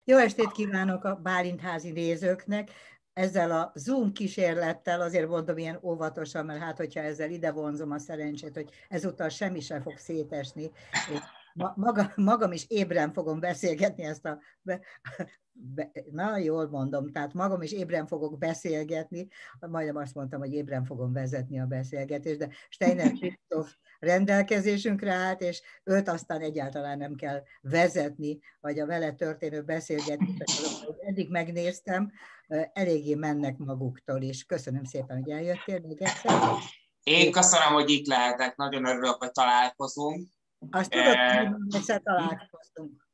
Jó estét kívánok a Bálintházi nézőknek. Ezzel a Zoom kísérlettel azért mondom ilyen óvatosan, mert hát, hogyha ezzel ide vonzom a szerencsét, hogy ezúttal semmi sem fog szétesni, és magam is ébren fogom beszélgetni ezt a... Na, jól mondom, tehát magam is ébren fogok beszélgetni, majdnem azt mondtam, hogy ébren fogom vezetni a beszélgetést, de Steiner Kristóf rendelkezésünkre állt, és őt aztán egyáltalán nem kell vezetni, vagy a vele történő beszélgetések, azok, eddig megnéztem, eléggé mennek maguktól is. Köszönöm szépen, hogy eljöttél még egyszer. Én köszönöm, hogy itt lehetek, nagyon örülök, hogy találkozunk. Azt tudod, hogy egyszer találkoztunk.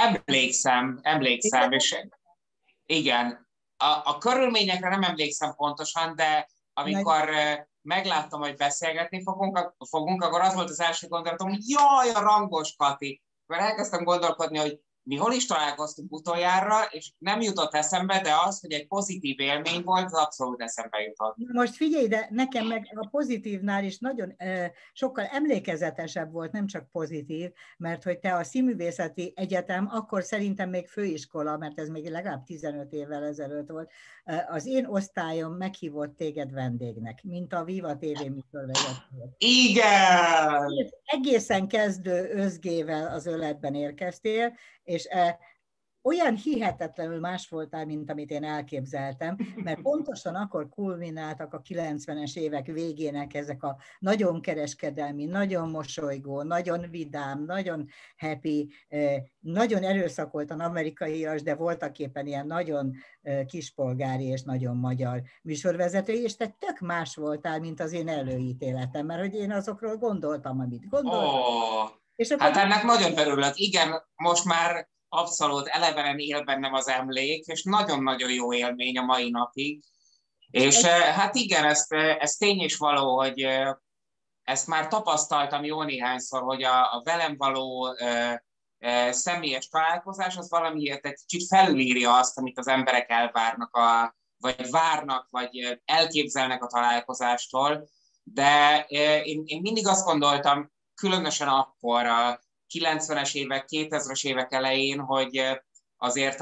Emlékszem, és igen, a körülményekre nem emlékszem pontosan, de amikor megláttam, hogy beszélgetni fogunk, akkor az volt az első gondolatom, hogy jaj, a Rangos Kati. Akkor elkezdtem gondolkodni, hogy mi hol is találkoztunk utoljára, és nem jutott eszembe, de az, hogy egy pozitív élmény volt, az abszolút eszembe jutott. Most figyelj, de nekem meg a pozitívnál is nagyon sokkal emlékezetesebb volt, nem csak pozitív, mert hogy te a Színművészeti Egyetem, akkor szerintem még főiskola, mert ez még legalább 15 évvel ezelőtt volt, az én osztályom meghívott téged vendégnek, mint a Viva TV műsorvezető. Igen! Egészen kezdő özgével az öletben érkeztél, és olyan hihetetlenül más voltál, mint amit én elképzeltem, mert pontosan akkor kulmináltak a 90-es évek végének ezek a nagyon kereskedelmi, nagyon mosolygó, nagyon vidám, nagyon happy, nagyon erőszakoltan amerikaias, de voltak éppen ilyen nagyon kispolgári és nagyon magyar műsorvezetői, és te tök más voltál, mint az én előítéletem, mert hogy én azokról gondoltam, amit gondoltam. És hát ennek nagyon örülök. Igen, most már abszolút elevenen él bennem az emlék, és nagyon-nagyon jó élmény a mai napig. És hát igen, ez tény és való, hogy ezt már tapasztaltam jó néhányszor, hogy a velem való személyes találkozás az valamiért egy kicsit felülírja azt, amit az emberek elvárnak, vagy várnak, vagy elképzelnek a találkozástól. De én mindig azt gondoltam, különösen akkor a 90-es évek, 2000-es évek elején, hogy azért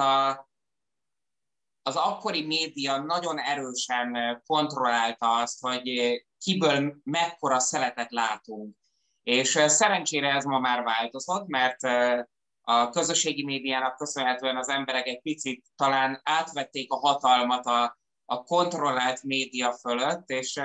az akkori média nagyon erősen kontrollálta azt, hogy kiből mekkora szeletet látunk. És szerencsére ez ma már változott, mert a közösségi médiának köszönhetően az emberek egy picit talán átvették a hatalmat a kontrollált média fölött, és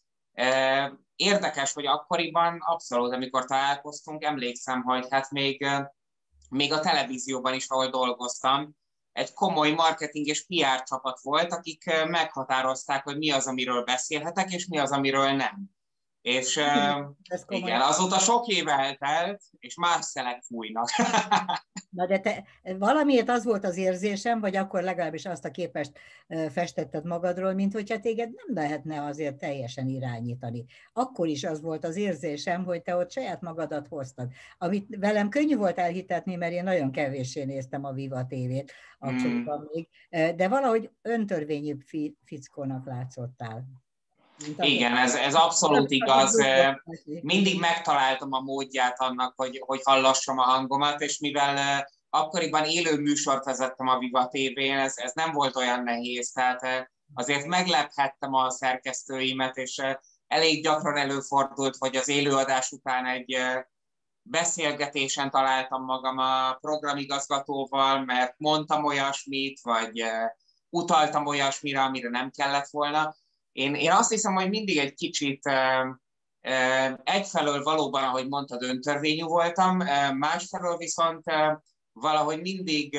érdekes, hogy akkoriban abszolút, amikor találkoztunk, emlékszem, hogy hát még a televízióban is, ahol dolgoztam, egy komoly marketing és PR csapat volt, akik meghatározták, hogy mi az, amiről beszélhetek, és mi az, amiről nem. És igen, azóta sok év eltelt, és más szelek fújnak. Na de te valamiért az volt az érzésem, vagy akkor legalábbis azt a képest festetted magadról, mint hogyha téged nem lehetne azért teljesen irányítani. Akkor is az volt az érzésem, hogy te ott saját magadat hoztad. Amit velem könnyű volt elhitetni, mert én nagyon kevéssé néztem a Viva TV-t akkoriban még, de valahogy öntörvényű fickónak látszottál. Igen, ez abszolút igaz. Mindig megtaláltam a módját annak, hogy hallassam a hangomat, és mivel akkoriban élő műsort vezettem a Viva TV-n, ez nem volt olyan nehéz, tehát azért meglephettem a szerkesztőimet, és elég gyakran előfordult, hogy az élőadás után egy beszélgetésen találtam magam a programigazgatóval, mert mondtam olyasmit, vagy utaltam olyasmire, amire nem kellett volna. Én azt hiszem, hogy mindig egy kicsit egyfelől valóban, ahogy mondtad, öntörvényű voltam, másfelől viszont valahogy mindig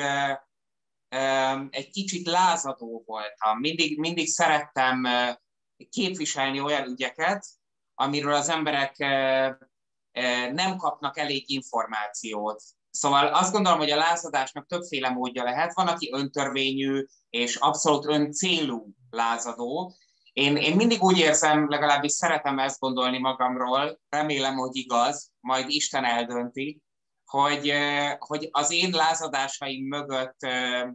egy kicsit lázadó voltam. Mindig szerettem képviselni olyan ügyeket, amiről az emberek nem kapnak elég információt. Szóval azt gondolom, hogy a lázadásnak többféle módja lehet. Van, aki öntörvényű és abszolút öncélú lázadó. Én mindig úgy érzem, legalábbis szeretem ezt gondolni magamról, remélem, hogy igaz, majd Isten eldönti, hogy az én lázadásaim mögött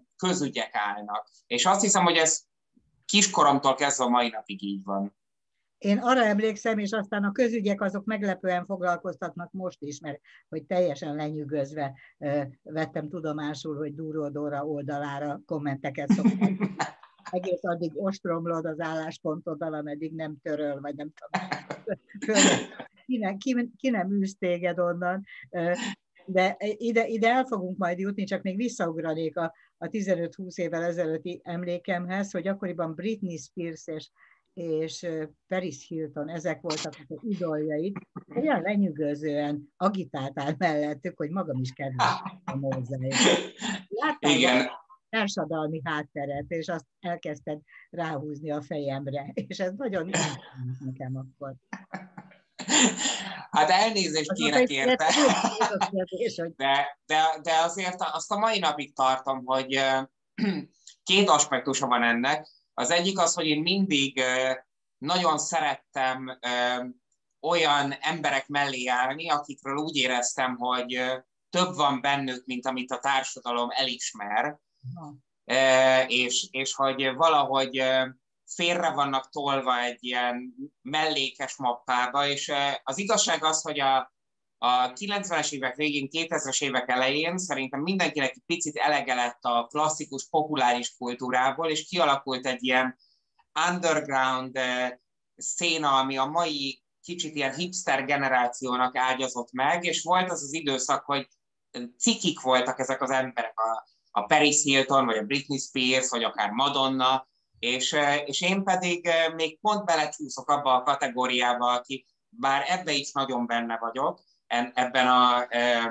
közügyek állnak. És azt hiszem, hogy ez kiskoromtól kezdve a mai napig így van. Én arra emlékszem, és aztán a közügyek azok meglepően foglalkoztatnak most is, mert hogy teljesen lenyűgözve vettem tudomásul, hogy Dúró Dóra oldalára kommenteket szokták. Egész addig ostromlod az álláspontoddal, ameddig nem töröl, vagy nem tudom. Ki nem űz téged onnan. De ide el fogunk majd jutni, csak még visszaugranék a 15-20 évvel ezelőtti emlékemhez, hogy akkoriban Britney Spears és Paris Hilton, ezek voltak az idoljaid, olyan lenyűgözően agitáltál mellettük, hogy magam is kedveltem hozzájuk. Láttam a társadalmi hátteret, és azt elkezdted ráhúzni a fejemre, és ez nagyon nekem akkor. Hát elnézést kérek érte, de azért azt a mai napig tartom, hogy két aspektusa van ennek. Az egyik az, hogy én mindig nagyon szerettem olyan emberek mellé állni, akikről úgy éreztem, hogy több van bennük, mint amit a társadalom elismer, és hogy valahogy félre vannak tolva egy ilyen mellékes mappába, és az igazság az, hogy a 90-es évek végén, 2000-es évek elején szerintem mindenkinek egy picit elege lett a klasszikus, populáris kultúrából, és kialakult egy ilyen underground széna, ami a mai kicsit ilyen hipster generációnak ágyazott meg, és volt az az időszak, hogy cikik voltak ezek az emberek, a Paris Hilton, vagy a Britney Spears, vagy akár Madonna, és én pedig még pont belecsúszok abba a kategóriába, aki bár ebbe is nagyon benne vagyok, ebben a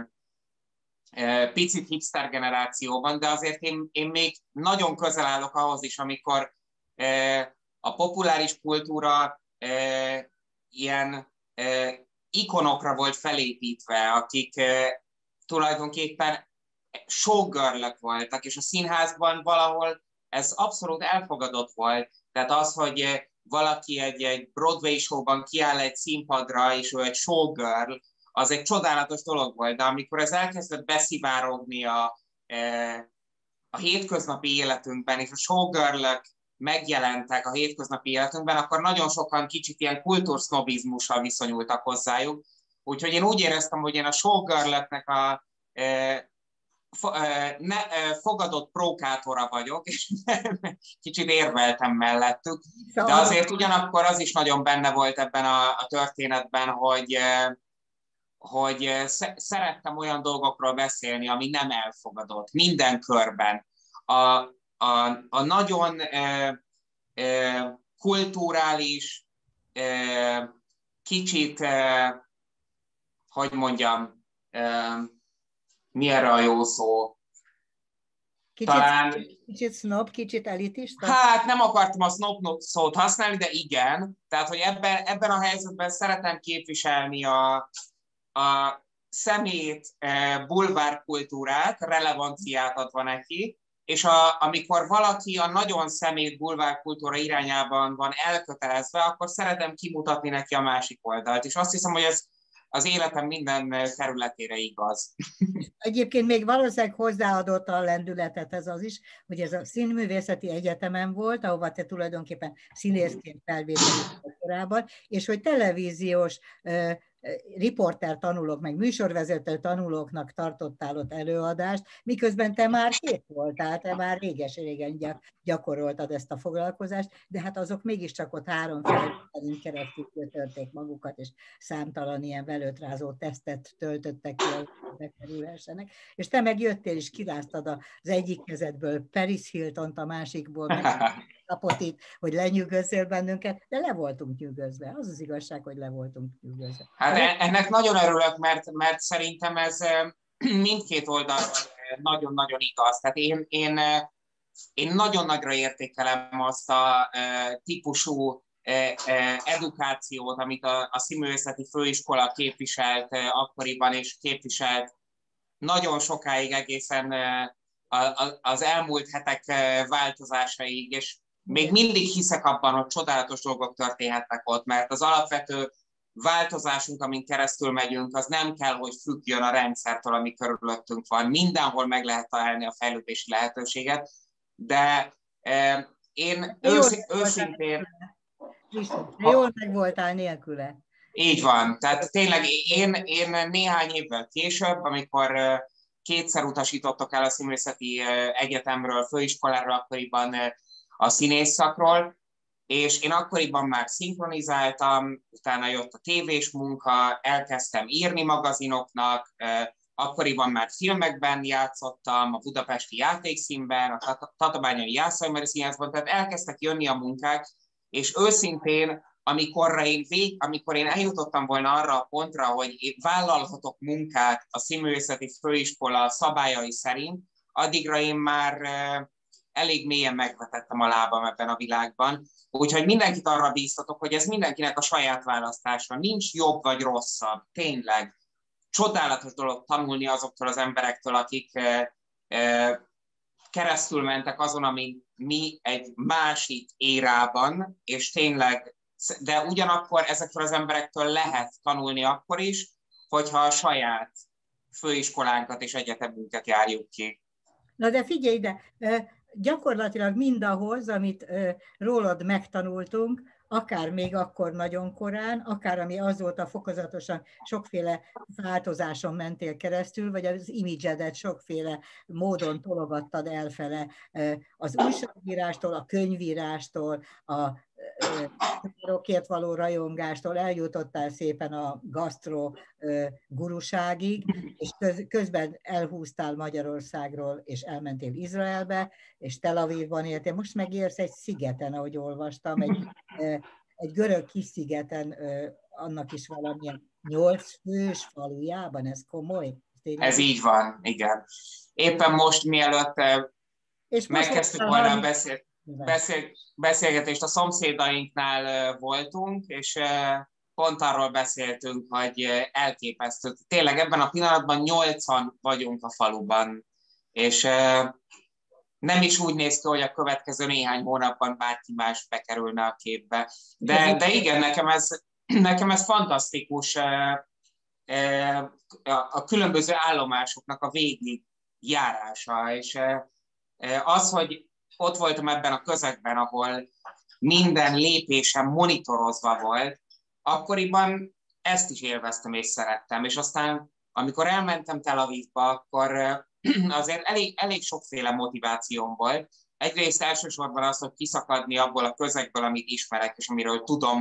picit hipster generációban, de azért én még nagyon közel állok ahhoz is, amikor a populáris kultúra ilyen ikonokra volt felépítve, akik tulajdonképpen showgirlök voltak, és a színházban valahol ez abszolút elfogadott volt. Tehát az, hogy valaki egy Broadway showban kiáll egy színpadra, és ő egy showgirl, az egy csodálatos dolog volt, de amikor ez elkezdett beszivárogni a hétköznapi életünkben, és a showgirlök megjelentek a hétköznapi életünkben, akkor nagyon sokan kicsit ilyen kultúrsznobizmussal viszonyultak hozzájuk. Úgyhogy én úgy éreztem, hogy én a showgirlöknek a fogadott prókátora vagyok, és kicsit érveltem mellettük. De azért ugyanakkor az is nagyon benne volt ebben a történetben, hogy szerettem olyan dolgokról beszélni, ami nem elfogadott, minden körben. A nagyon kulturális, kicsit, hogy mondjam, mi erre a jó szó? Kicsit snob, kicsit elitista? Hát nem akartam a snob szót használni, de igen. Tehát, hogy ebben a helyzetben szeretem képviselni a szemét bulvárkultúrát, relevanciát adva neki, és amikor valaki a nagyon szemét bulvárkultúra irányában van elkötelezve, akkor szeretem kimutatni neki a másik oldalt. És azt hiszem, hogy ez az életem minden területére igaz. Egyébként még valószínűleg hozzáadott a lendületet ez az is, hogy ez a Színművészeti Egyetemen volt, ahova te tulajdonképpen színészként felvételiztél korábban, és hogy televíziós riporter tanulók, meg műsorvezető tanulóknak tartottál ott előadást, miközben te már kész voltál, te már régen gyakoroltad ezt a foglalkozást, de hát azok mégiscsak ott 3 felvételin keresztül törték magukat, és számtalan ilyen velőtrázó tesztet töltöttek ki, hogy bekerülhessenek. És te meg jöttél, és kiráztad az egyik kezedből Paris Hiltont, a másikból meg Capotit, hogy lenyűgözzél bennünket, de le voltunk nyűgözve. Az az igazság, hogy le voltunk nyűgözve. Hát ennek nagyon örülök, mert szerintem ez mindkét oldalon nagyon-nagyon igaz. Tehát én nagyon nagyra értékelem azt a típusú edukációt, amit a Színművészeti Főiskola képviselt akkoriban, és képviselt nagyon sokáig, egészen az elmúlt hetek változásaig, és még mindig hiszek abban, hogy csodálatos dolgok történhetnek ott, mert az alapvető változásunk, amin keresztül megyünk, az nem kell, hogy függjön a rendszertől, ami körülöttünk van. Mindenhol meg lehet találni a fejlődési lehetőséget, de én őszintén... Isten, de jól meg voltál nélküle. Így van. Tehát tényleg én néhány évvel később, amikor kétszer utasítottak el a Színművészeti Egyetemről, főiskoláról, akkoriban a színész szakról, és én akkoriban már szinkronizáltam, utána jött a tévés munka, elkezdtem írni magazinoknak, akkoriban már filmekben játszottam, a Budapesti Játékszínben, a Tatabányai Jászai Színházban, tehát elkezdtek jönni a munkák, és őszintén, amikor én eljutottam volna arra a pontra, hogy én vállalhatok munkát a Színművészeti Főiskola szabályai szerint, addigra én már elég mélyen megvetettem a lábam ebben a világban. Úgyhogy mindenkit arra bíztatok, hogy ez mindenkinek a saját választása. Nincs jobb vagy rosszabb, tényleg. Csodálatos dolog tanulni azoktól az emberektől, akik keresztül mentek azon, ami mi egy másik érában, és tényleg, de ugyanakkor ezektől az emberektől lehet tanulni akkor is, hogyha a saját főiskolánkat és egyetemünket járjuk ki. Na de figyelj ide, gyakorlatilag mindahhoz, amit rólad megtanultunk, akár még akkor nagyon korán, akár ami azóta fokozatosan sokféle változáson mentél keresztül, vagy az imidzsedet sokféle módon tologattad elfele, az újságírástól, a könyvírástól, a rokért való rajongástól eljutottál szépen a gasztro guruságig, és közben elhúztál Magyarországról, és elmentél Izraelbe, és Tel Avivban éltél. Most megérsz egy szigeten, ahogy olvastam, egy görög kis szigeten, annak is valamilyen 8 fős falujában, ez komoly? Ez így van, igen. Éppen most, mielőtt megkezdtük volna a beszélgetést, a szomszédainknál voltunk, és pont arról beszéltünk, hogy elképesztő. Tényleg ebben a pillanatban 8-an vagyunk a faluban, és nem is úgy néz ki, hogy a következő néhány hónapban bárki más bekerülne a képbe. De igen, nekem ez fantasztikus, a különböző állomásoknak a végig járása, és az, hogy ott voltam ebben a közegben, ahol minden lépésem monitorozva volt, akkoriban ezt is élveztem és szerettem. És aztán, amikor elmentem Tel Avivba, akkor azért elég sokféle motivációm volt. Egyrészt elsősorban az, hogy kiszakadni abból a közegből, amit ismerek, és amiről tudom,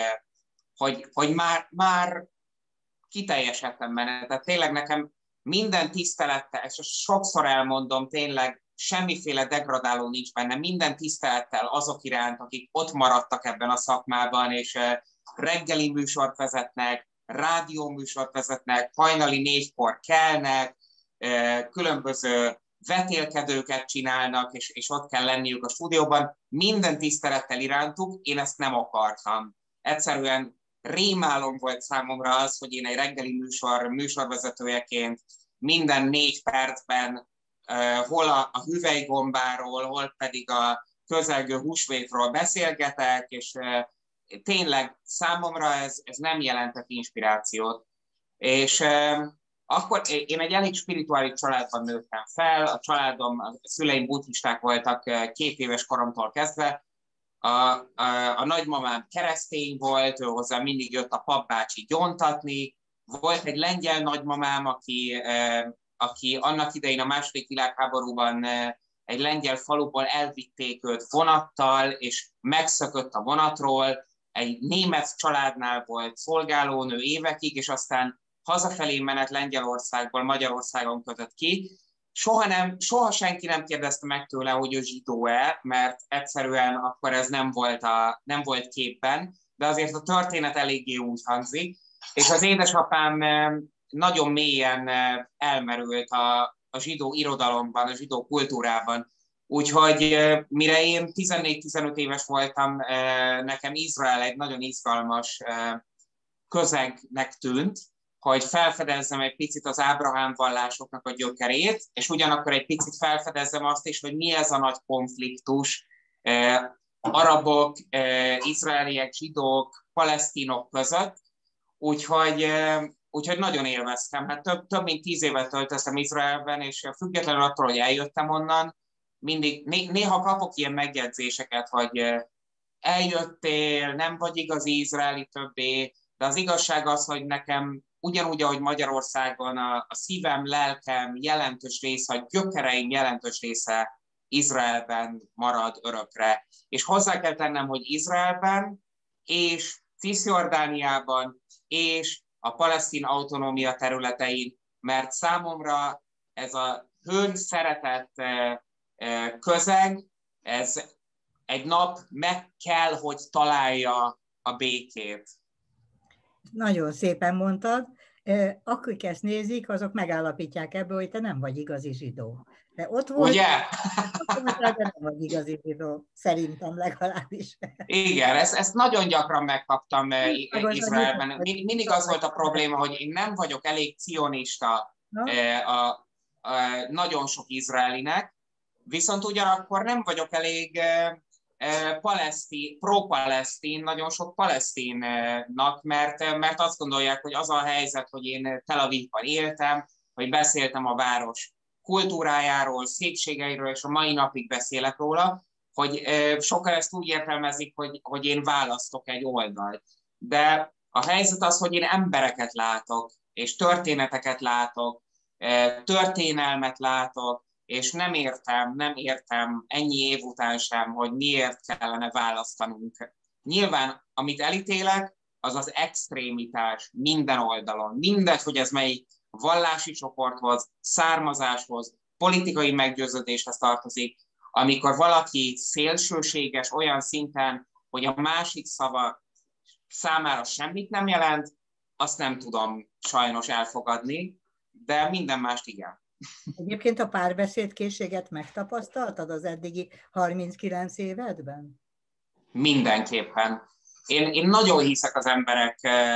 hogy már kiteljesedtem benne. Tehát tényleg nekem minden tisztelettel, és sokszor elmondom, tényleg semmiféle degradáló nincs benne, minden tisztelettel azok iránt, akik ott maradtak ebben a szakmában, és reggeli műsort vezetnek, rádióműsort vezetnek, hajnali 4-kor kelnek, különböző vetélkedőket csinálnak, és ott kell lenniük a stúdióban. Minden tisztelettel irántuk, én ezt nem akartam. Egyszerűen rémálom volt számomra az, hogy én egy reggeli műsorvezetőjeként minden 4 percben hol a hüvelygombáról, hol pedig a közelgő húsvétról beszélgetek, és tényleg számomra ez nem jelentett inspirációt. És akkor én egy elég spirituális családban nőttem fel, a szüleim buddhisták voltak 2 éves koromtól kezdve, a nagymamám keresztény volt, ő hozzá mindig jött a papbácsi gyóntatni, volt egy lengyel nagymamám, aki annak idején a II. Világháborúban egy lengyel faluból elvitték őt vonattal, és megszökött a vonatról, egy német családnál volt szolgálónő évekig, és aztán hazafelé menet Lengyelországból Magyarországon kötött ki. Soha senki nem kérdezte meg tőle, hogy ő zsidó-e, mert egyszerűen akkor ez nem volt képben, de azért a történet eléggé úgy hangzik. És az édesapám nagyon mélyen elmerült a zsidó irodalomban, a zsidó kultúrában. Úgyhogy mire én 14-15 éves voltam, nekem Izrael egy nagyon izgalmas közegnek tűnt, hogy felfedezzem egy picit az Ábrahám vallásoknak a gyökerét, és ugyanakkor egy picit felfedezzem azt is, hogy mi ez a nagy konfliktus arabok, izraeliek, zsidók, palesztinok között. Úgyhogy nagyon élveztem. Hát több mint 10 évet töltöttem Izraelben, és függetlenül attól, hogy eljöttem onnan, néha kapok ilyen megjegyzéseket, hogy eljöttél, nem vagy igazi izraeli többé, de az igazság az, hogy nekem ugyanúgy, ahogy Magyarországon a szívem, lelkem jelentős része, a gyökereim jelentős része Izraelben marad örökre. És hozzá kell tennem, hogy Izraelben és Cisjordániában és a palesztin autonómia területein, mert számomra ez a hőn szeretett közeg, ez egy nap meg kell, hogy találja a békét. Nagyon szépen mondtad. Akik ezt nézik, azok megállapítják ebből, hogy te nem vagy igazi zsidó. De ott volt, ugye? De nem vagy igazi zsidó, szerintem legalábbis. Igen, ezt nagyon gyakran megkaptam Izraelben. Mindig az volt a probléma, hogy én nem vagyok elég cionista nagyon sok izraelinek, viszont ugyanakkor nem vagyok elég pro-palesztin, nagyon sok palesztinnak, mert azt gondolják, hogy az a helyzet, hogy én Tel Avivban éltem, hogy beszéltem a város kultúrájáról, szépségeiről, és a mai napig beszélek róla, hogy sokan ezt úgy értelmezik, hogy én választok egy oldalt. De a helyzet az, hogy én embereket látok, és történeteket látok, történelmet látok, és nem értem ennyi év után sem, hogy miért kellene választanunk. Nyilván, amit elítélek, az az extrémitás minden oldalon. Mindegy, hogy ez melyik vallási csoporthoz, származáshoz, politikai meggyőződéshez tartozik, amikor valaki szélsőséges olyan szinten, hogy a másik szava számára semmit nem jelent, azt nem tudom sajnos elfogadni, de minden mást igen. Egyébként a párbeszédkészséget megtapasztaltad az eddigi 39 évedben? Mindenképpen. Én nagyon hiszek az emberek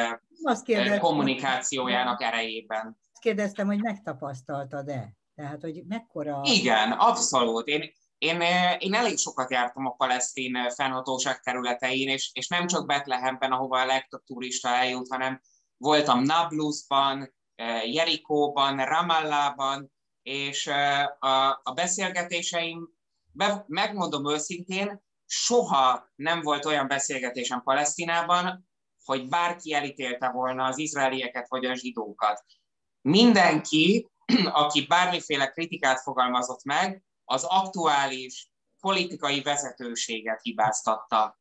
kommunikációjának erejében. Azt kérdeztem, hogy megtapasztaltad-e? Tehát, hogy mekkora... Igen, abszolút. Én elég sokat jártam a palesztin fennhatóság területein, és nem csak Betlehemben, ahova a legtöbb turista eljut, hanem voltam Nablusban, Jerikóban, Ramallahban, és a beszélgetéseim, megmondom őszintén, soha nem volt olyan beszélgetésem Palesztinában, hogy bárki elítélte volna az izraelieket vagy a zsidókat. Mindenki, aki bármiféle kritikát fogalmazott meg, az aktuális politikai vezetőséget hibáztatta.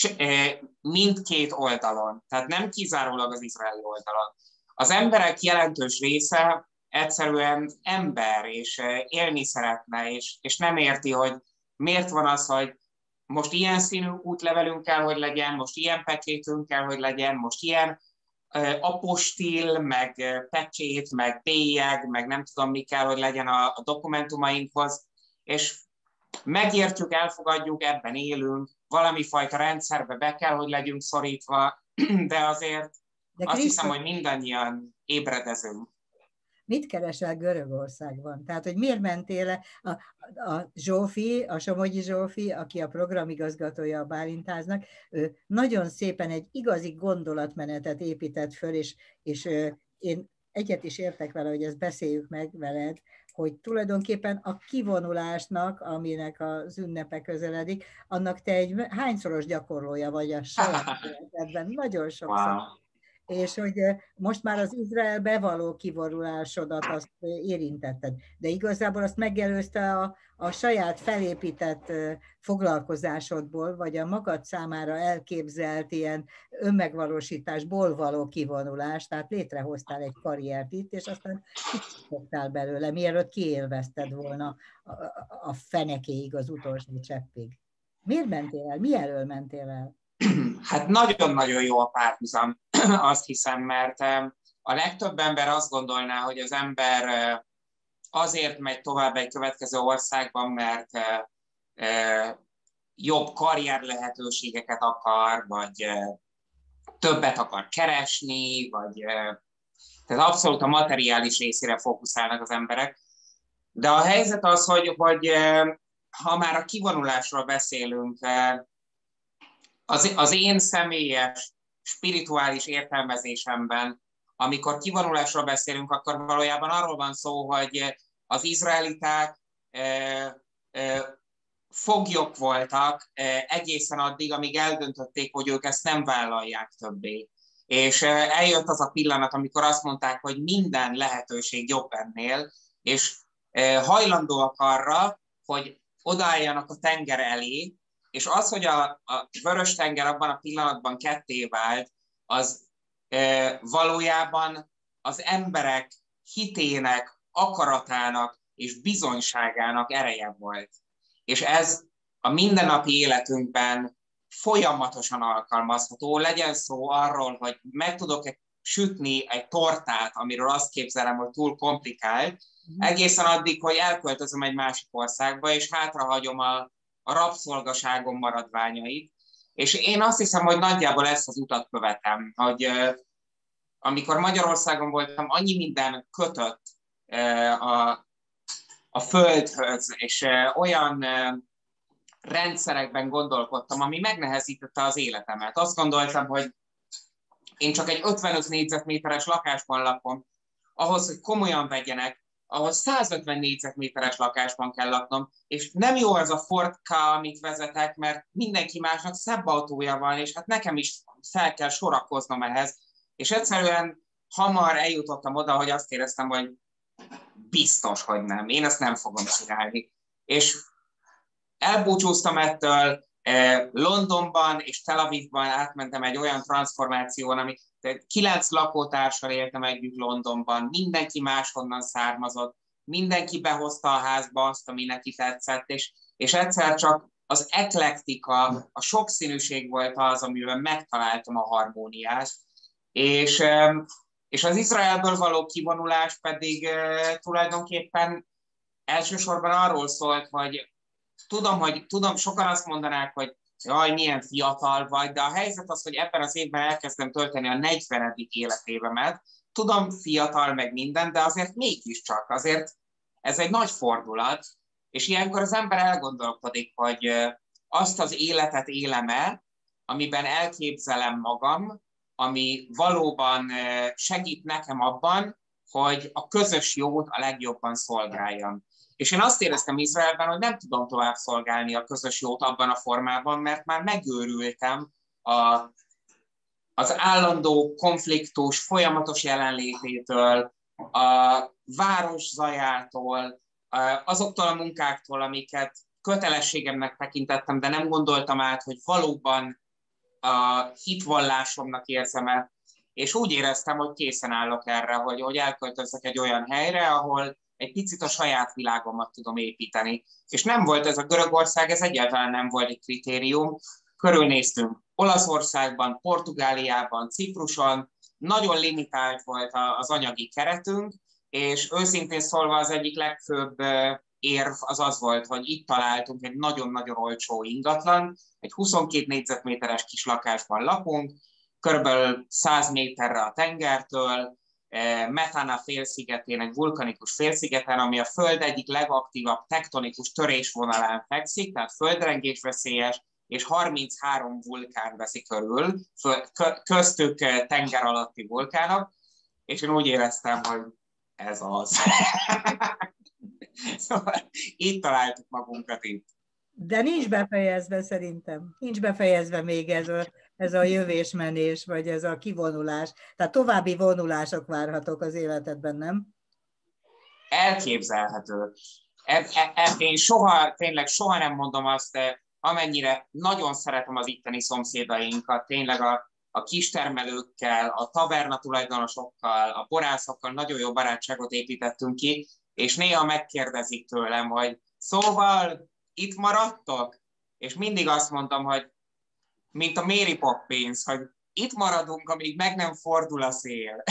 Mindkét oldalon, tehát nem kizárólag az izraeli oldalon. Az emberek jelentős része egyszerűen ember, és élni szeretne, és nem érti, hogy miért van az, hogy most ilyen színű útlevelünk kell, hogy legyen, most ilyen pecsétünk kell, hogy legyen, most ilyen apostil, meg pecsét, meg bélyeg, meg nem tudom mi kell, hogy legyen a dokumentumainkhoz, és megértjük, elfogadjuk, ebben élünk, valami fajta rendszerbe be kell, hogy legyünk szorítva, de azért azt hiszem, hogy mindannyian ébredezünk. Mit keresel Görögországban? Tehát, hogy miért mentél le? A Zsófi, a Somogyi Zsófi, aki a programigazgatója a Bálintáznak, ő nagyon szépen egy igazi gondolatmenetet épített föl, és én egyet is értek vele, hogy ezt beszéljük meg veled, hogy tulajdonképpen a kivonulásnak, aminek az ünnepe közeledik, annak te egy hányszoros gyakorlója vagy a saját életedben. Nagyon sokszor. Wow. És hogy most már az Izraelbe való kivonulásodat azt érintetted. De igazából azt megelőzte a saját felépített foglalkozásodból, vagy a magad számára elképzelt ilyen önmegvalósításból való kivonulás, tehát létrehoztál egy karriert itt, és aztán kifogtál belőle, mielőtt kiélvezted volna a fenekéig, az utolsó cseppig. Miért mentél el? Mi elől mentél el? Hát nagyon-nagyon jó a párhuzam, azt hiszem, mert a legtöbb ember azt gondolná, hogy az ember azért megy tovább egy következő országban, mert jobb karrier lehetőségeket akar, vagy többet akar keresni, vagy tehát abszolút a materiális részére fókuszálnak az emberek. De a helyzet az, hogy ha már a kivonulásról beszélünk, az én személyes, spirituális értelmezésemben, amikor kivonulásról beszélünk, akkor valójában arról van szó, hogy az izraeliták foglyok voltak egészen addig, amíg eldöntötték, hogy ők ezt nem vállalják többé. És eljött az a pillanat, amikor azt mondták, hogy minden lehetőség jobb ennél, és hajlandóak arra, hogy odaálljanak a tenger elé, és az, hogy a Vörös-tenger abban a pillanatban ketté vált, az valójában az emberek hitének, akaratának és bizonyságának ereje volt. És ez a mindennapi életünkben folyamatosan alkalmazható. Legyen szó arról, hogy meg tudok sütni egy tortát, amiről azt képzelem, hogy túl komplikált, egészen addig, hogy elköltözöm egy másik országba, és hátrahagyom a rabszolgaságom maradványait. És én azt hiszem, hogy nagyjából ezt az utat követem, hogy amikor Magyarországon voltam, annyi minden kötött a földhöz, és olyan rendszerekben gondolkodtam, ami megnehezítette az életemet. Azt gondoltam, hogy én csak egy 55 négyzetméteres lakásban lakom, ahhoz, hogy komolyan vegyenek, ahhoz 150 négyzetméteres lakásban kell laknom, és nem jó az a Ford Ka, amit vezetek, mert mindenki másnak szebb autója van, és hát nekem is fel kell sorakoznom ehhez. És egyszerűen hamar eljutottam oda, hogy azt éreztem, hogy biztos, hogy nem. Én ezt nem fogom csinálni. És elbúcsúztam ettől, Londonban és Tel Avivban átmentem egy olyan transformáción, ami 9 lakótársal éltem együtt Londonban, mindenki máshonnan származott, mindenki behozta a házba azt, ami neki tetszett, és egyszer csak az eklektika, a sokszínűség volt az, amiben megtaláltam a harmóniát, és az Izraelből való kivonulás pedig tulajdonképpen elsősorban arról szólt, hogy tudom, sokan azt mondanák, hogy jaj, milyen fiatal vagy, de a helyzet az, hogy ebben az évben elkezdem tölteni a 40. életévemet. Tudom, fiatal meg minden, de azért mégiscsak, azért ez egy nagy fordulat, és ilyenkor az ember elgondolkodik, hogy azt az életet élem-e, amiben elképzelem magam, ami valóban segít nekem abban, hogy a közös jót a legjobban szolgáljam. És én azt éreztem Izraelben, hogy nem tudom tovább szolgálni a közös jót abban a formában, mert már megőrültem az állandó konfliktus folyamatos jelenlététől, a város zajától, azoktól a munkáktól, amiket kötelességemnek tekintettem, de nem gondoltam át, hogy valóban a hitvallásomnak érzem-e. És úgy éreztem, hogy készen állok erre, hogy elköltözzek egy olyan helyre, ahol egy picit a saját világomat tudom építeni. És nem volt ez a Görögország, ez egyáltalán nem volt egy kritérium. Körülnéztünk Olaszországban, Portugáliában, Cipruson, nagyon limitált volt az anyagi keretünk, és őszintén szólva az egyik legfőbb érv az volt, hogy itt találtunk egy nagyon-nagyon olcsó ingatlan, egy 22 négyzetméteres kis lakásban lakunk, körülbelül 100 méterre a tengertől, Methana félszigetén, egy vulkanikus félszigeten, ami a Föld egyik legaktívabb tektonikus törésvonalán fekszik, tehát földrengésveszélyes, és 33 vulkán veszi körül, köztük tenger alatti vulkánok, és én úgy éreztem, hogy ez az. Szóval itt találtuk magunkat itt. De nincs befejezve szerintem. Nincs befejezve még ez a jövésmenés, vagy ez a kivonulás. Tehát további vonulások várhatók az életedben, nem? Elképzelhető. Én tényleg soha nem mondom azt, amennyire nagyon szeretem az itteni szomszédainkat, tényleg a kistermelőkkel, a taverna tulajdonosokkal, a borászokkal nagyon jó barátságot építettünk ki, és néha megkérdezik tőlem, hogy szóval itt maradtok? És mindig azt mondtam, hogy mint a Mary Poppins, hogy itt maradunk, amíg meg nem fordul a szél.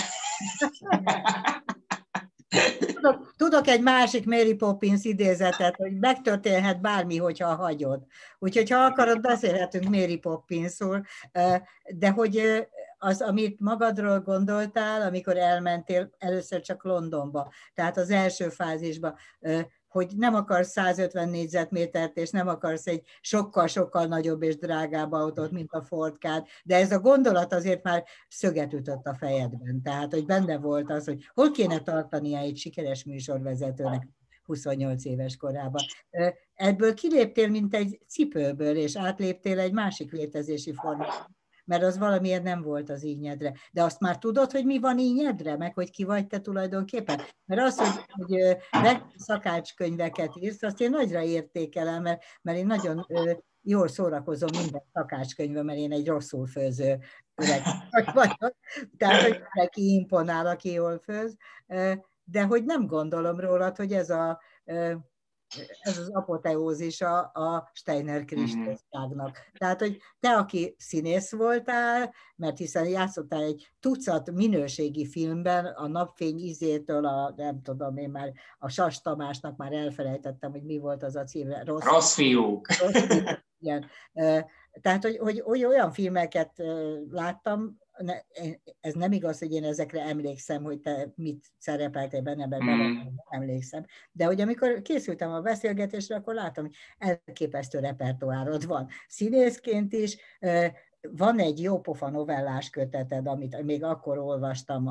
Tudok egy másik Mary Poppins idézetet, hogy megtörténhet bármi, hogyha hagyod. Úgyhogy ha akarod, beszélhetünk Mary Poppinsról, de hogy az, amit magadról gondoltál, amikor elmentél először csak Londonba, tehát az első fázisba, hogy nem akarsz 150 négyzetmétert, és nem akarsz egy sokkal-sokkal nagyobb és drágább autót, mint a Ford Ka, de ez a gondolat azért már szöget ütött a fejedben. Tehát, hogy benne volt az, hogy hol kéne tartania egy sikeres műsorvezetőnek, 28 éves korában. Ebből kiléptél, mint egy cipőből, és átléptél egy másik létezési formába, mert az valamiért nem volt az ínyedre. De azt már tudod, hogy mi van ínyedre, meg hogy ki vagy te tulajdonképpen? Mert az, hogy szakácskönyveket írsz, azt én nagyra értékelem, mert én nagyon jól szórakozom minden szakácskönyvön, mert én egy rosszul főző öreg vagyok. Tehát, hogy neki imponál, aki jól főz. De hogy nem gondolom rólad, hogy ez az apoteózisa a Steiner Kristósságnak. Tehát, hogy te, aki színész voltál, mert hiszen játszottál egy tucat minőségi filmben, a Napfény ízétől, nem tudom én már, a Sas Tamásnak már elfelejtettem, hogy mi volt az a címe. Rossz fiúk. Igen. Tehát, hogy olyan filmeket láttam, ez nem igaz, hogy én ezekre emlékszem, hogy te mit szerepeltél benne, nem emlékszem. De hogy amikor készültem a beszélgetésre, akkor látom, hogy elképesztő repertoárod van. Színészként is, van egy jópofa novellás köteted, amit még akkor olvastam,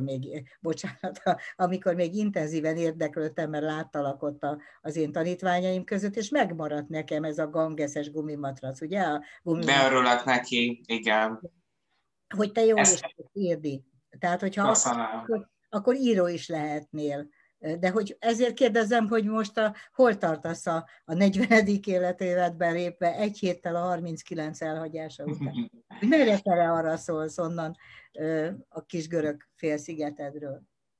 amikor még intenzíven érdeklődtem, mert láttalak ott az én tanítványaim között, és megmaradt nekem ez a gangeszes gumimatrac, ugye? De örülök neki, igen. Hogy te jól is tudsz írni. Tehát, hogyha akkor író is lehetnél. De hogy ezért kérdezem, hogy most hol tartasz a 40. életévedben lépve egy héttel a 39 elhagyása után? Merre arra szólsz onnan a kis görög félszigetedről?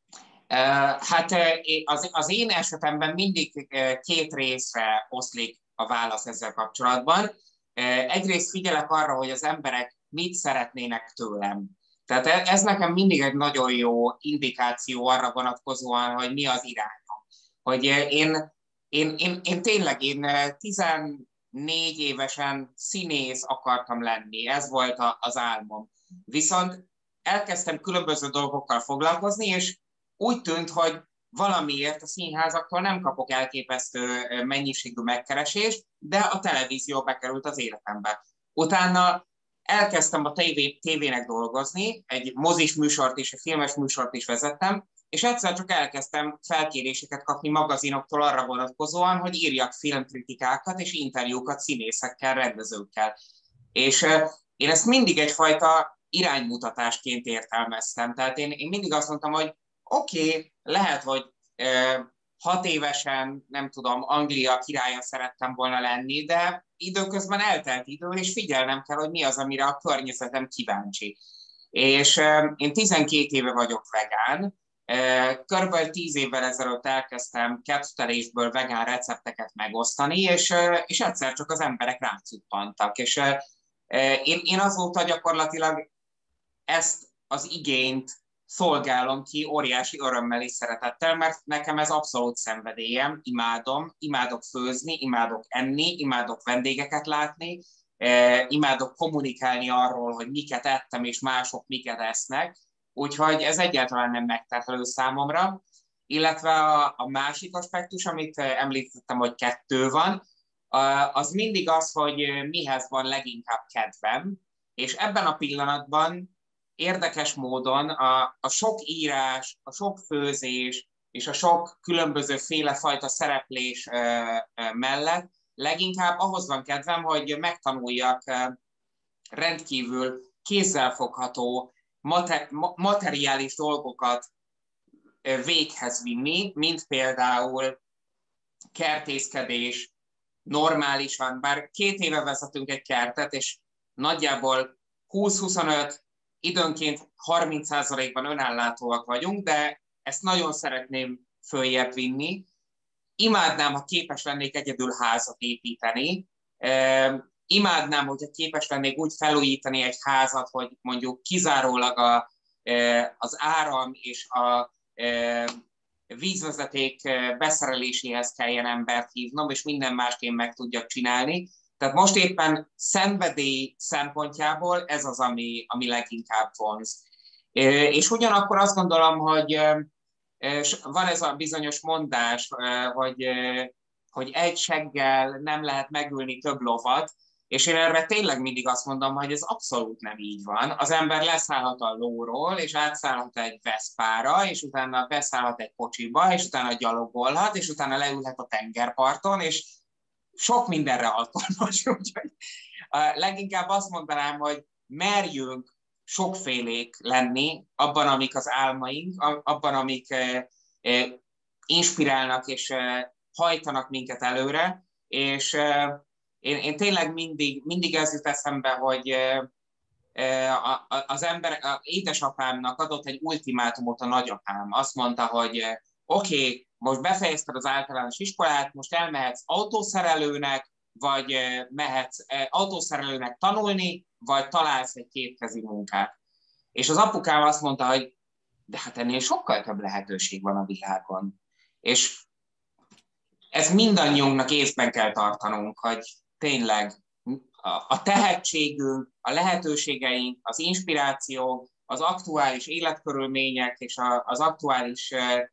Hát az én esetemben mindig két részre oszlik a válasz ezzel kapcsolatban. Egyrészt figyelek arra, hogy az emberek mit szeretnének tőlem. Tehát ez nekem mindig egy nagyon jó indikáció arra vonatkozóan, hogy mi az irányom. Hogy én tényleg 14 évesen színész akartam lenni, ez volt az álmom. Viszont elkezdtem különböző dolgokkal foglalkozni, és úgy tűnt, hogy valamiért a színházaktól nem kapok elképesztő mennyiségű megkeresést, de a televízió bekerült az életembe. Utána elkezdtem a tévének dolgozni, egy mozis műsort és egy filmes műsort is vezettem, és egyszer csak elkezdtem felkéréseket kapni magazinoktól arra vonatkozóan, hogy írjak filmkritikákat és interjúkat színészekkel, rendezőkkel. És én ezt mindig egyfajta iránymutatásként értelmeztem. Tehát én mindig azt mondtam, hogy oké, lehet, hogy 6 évesen, nem tudom, Anglia királya szerettem volna lenni, de időközben eltelt idő, és figyelnem kell, hogy mi az, amire a környezetem kíváncsi. És én 12 éve vagyok vegán, körülbelül 10 évvel ezelőtt elkezdtem kettelésből vegán recepteket megosztani, és egyszer csak az emberek rácuppantak. És én azóta gyakorlatilag ezt az igényt szolgálom ki óriási örömmel és szeretettel, mert nekem ez abszolút szenvedélyem, imádok főzni, imádok enni, imádok vendégeket látni, imádok kommunikálni arról, hogy miket ettem és mások miket esznek, úgyhogy ez egyáltalán nem megterhelő számomra. Illetve a másik aspektus, amit említettem, hogy 2 van, az mindig az, hogy mihez van leginkább kedvem, és ebben a pillanatban érdekes módon a sok írás, a sok főzés és a sok különböző fajta szereplés mellett leginkább ahhoz van kedvem, hogy megtanuljak rendkívül kézzelfogható, materiális dolgokat véghez vinni, mint például kertészkedés normálisan, bár 2 éve vezetünk egy kertet, és nagyjából 20-25, időnként 30%-ban önellátóak vagyunk, de ezt nagyon szeretném följebb vinni. Imádnám, ha képes lennék egyedül házat építeni. Imádnám, hogyha képes lennék úgy felújítani egy házat, hogy mondjuk kizárólag az áram és a vízvezeték beszereléséhez kelljen embert hívnom, és minden mást én meg tudjak csinálni. Tehát most éppen szenvedély szempontjából ez az, ami leginkább vonz. És ugyanakkor azt gondolom, hogy van ez a bizonyos mondás, hogy egy seggel nem lehet megülni több lovat. És én erre tényleg mindig azt mondom, hogy ez abszolút nem így van. Az ember leszállhat a lóról, és átszállhat egy Veszpára, és utána beszállhat egy kocsiba, és utána gyalogolhat, és utána leülhet a tengerparton, és sok mindenre alkalmas. Úgyhogy leginkább azt mondanám, hogy merjünk sokfélék lenni abban, amik az álmaink, abban, amik inspirálnak és hajtanak minket előre, és én tényleg mindig ez jut eszembe, hogy az édesapámnak adott egy ultimátumot a nagyapám. Azt mondta, hogy oké, most befejezted az általános iskolát, most elmehetsz autószerelőnek, vagy mehetsz autószerelőnek tanulni, vagy találsz egy kétkezi munkát. És az apukám azt mondta, hogy de hát ennél sokkal több lehetőség van a világon. És ezt mindannyiunknak észben kell tartanunk, hogy tényleg a tehetségünk, a lehetőségeink, az inspiráció, az aktuális életkörülmények és az aktuális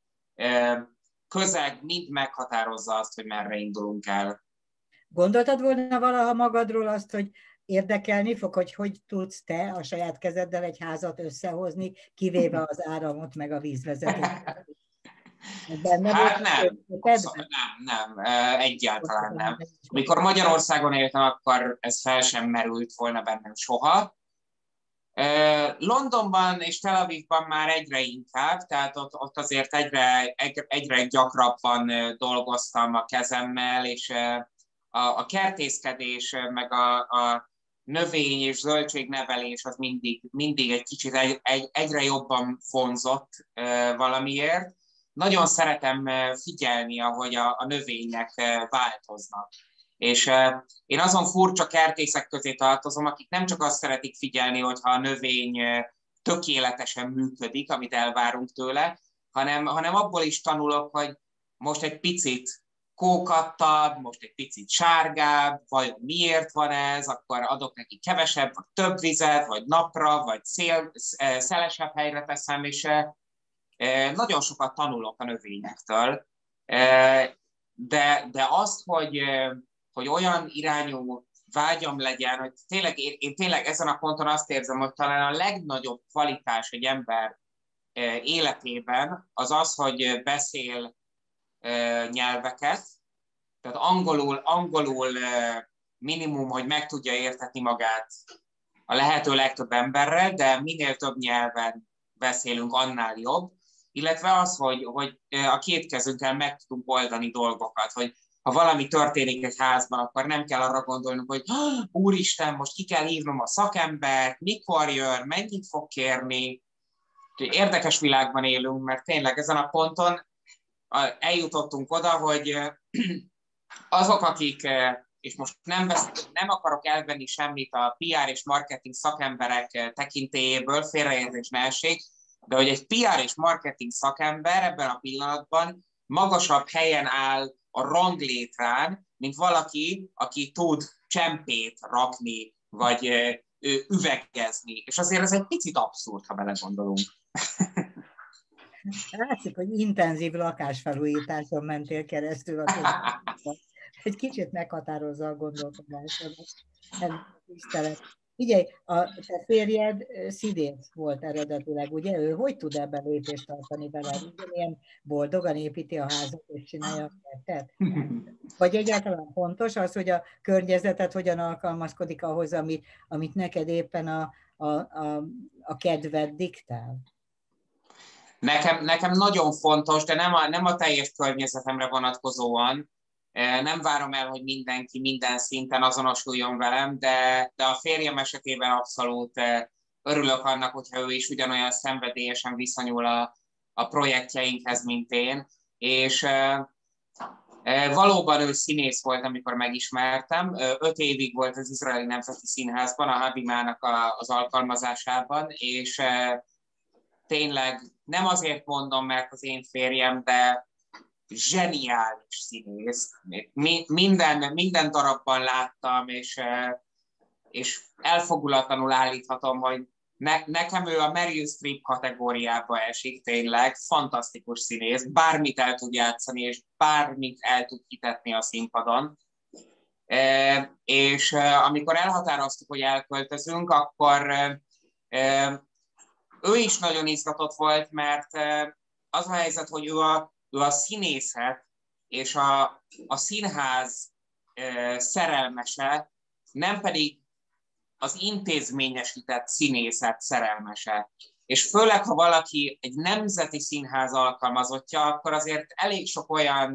közeg mind meghatározza azt, hogy merre indulunk el. Gondoltad volna valaha magadról azt, hogy érdekelni fog, hogy tudsz te a saját kezeddel egy házat összehozni, kivéve az áramot meg a vízvezetést? Hát nem, egyáltalán nem. Amikor Magyarországon éltem, akkor ez fel sem merült volna bennem soha. Londonban és Tel Avivban már egyre inkább, tehát ott azért egyre gyakrabban dolgoztam a kezemmel, és a kertészkedés, meg a növény- és zöldségnevelés az mindig egy kicsit egyre jobban vonzott valamiért. Nagyon szeretem figyelni, ahogy a növények változnak. És én azon furcsa kertészek közé tartozom, akik nem csak azt szeretik figyelni, hogyha a növény tökéletesen működik, amit elvárunk tőle, hanem abból is tanulok, hogy most egy picit kókattabb, most egy picit sárgább, vagy miért van ez, akkor adok neki kevesebb, vagy több vizet, vagy napra, vagy szelesebb helyre teszem, és nagyon sokat tanulok a növényektől, de azt, hogy olyan irányú vágyam legyen, hogy én tényleg ezen a ponton azt érzem, hogy talán a legnagyobb kvalitás egy ember életében az, hogy beszél nyelveket, tehát angolul minimum, hogy meg tudja értetni magát a lehető legtöbb emberrel, de minél több nyelven beszélünk, annál jobb, illetve az, hogy a két kezünkkel meg tudunk oldani dolgokat, hogy ha valami történik egy házban, akkor nem kell arra gondolnunk, hogy úristen, most ki kell hívnom a szakembert, mikor jön, mennyit fog kérni. Érdekes világban élünk, mert tényleg ezen a ponton eljutottunk oda, hogy azok, akik, és most nem akarok elvenni semmit a PR és marketing szakemberek tekintélyéből, félreértés ne essék, de hogy egy PR és marketing szakember ebben a pillanatban magasabb helyen áll a ranglétrán, mint valaki, aki tud csempét rakni, vagy üvegezni. És azért ez egy picit abszurd, ha belegondolunk. Látszik, hogy intenzív lakásfelújításon mentél keresztül a közben. Egy kicsit meghatározza a gondolkodásodat. Tisztelet. Figyelj, a te férjed színész volt eredetileg, ugye? Ő hogy tud ebben lépést tartani veled? Ugyanilyen boldogan építi a házat és csinálja a kertet? Vagy egyáltalán fontos az, hogy a környezetet hogyan alkalmazkodik ahhoz, amit neked éppen a kedved diktál? Nekem nagyon fontos, de nem a teljes környezetemre vonatkozóan. Nem várom el, hogy mindenki minden szinten azonosuljon velem, de a férjem esetében abszolút örülök annak, hogyha ő is ugyanolyan szenvedélyesen viszonyul a projektjeinkhez, mint én. És valóban ő színész volt, amikor megismertem. 5 évig volt az Izraeli Nemzeti Színházban, a Habimának az alkalmazásában, és tényleg nem azért mondom, mert az én férjem, de zseniális színész. Minden darabban láttam, és elfogulatlanul állíthatom, hogy nekem ő a Meryl Streep kategóriába esik, tényleg fantasztikus színész, bármit el tud játszani, és bármit el tud hitetni a színpadon. és amikor elhatároztuk, hogy elköltözünk, akkor ő is nagyon izgatott volt, mert az a helyzet, hogy ő a színészet és a színház szerelmese, nem pedig az intézményesített színészet szerelmese. És főleg, ha valaki egy nemzeti színház alkalmazottja, akkor azért elég sok olyan,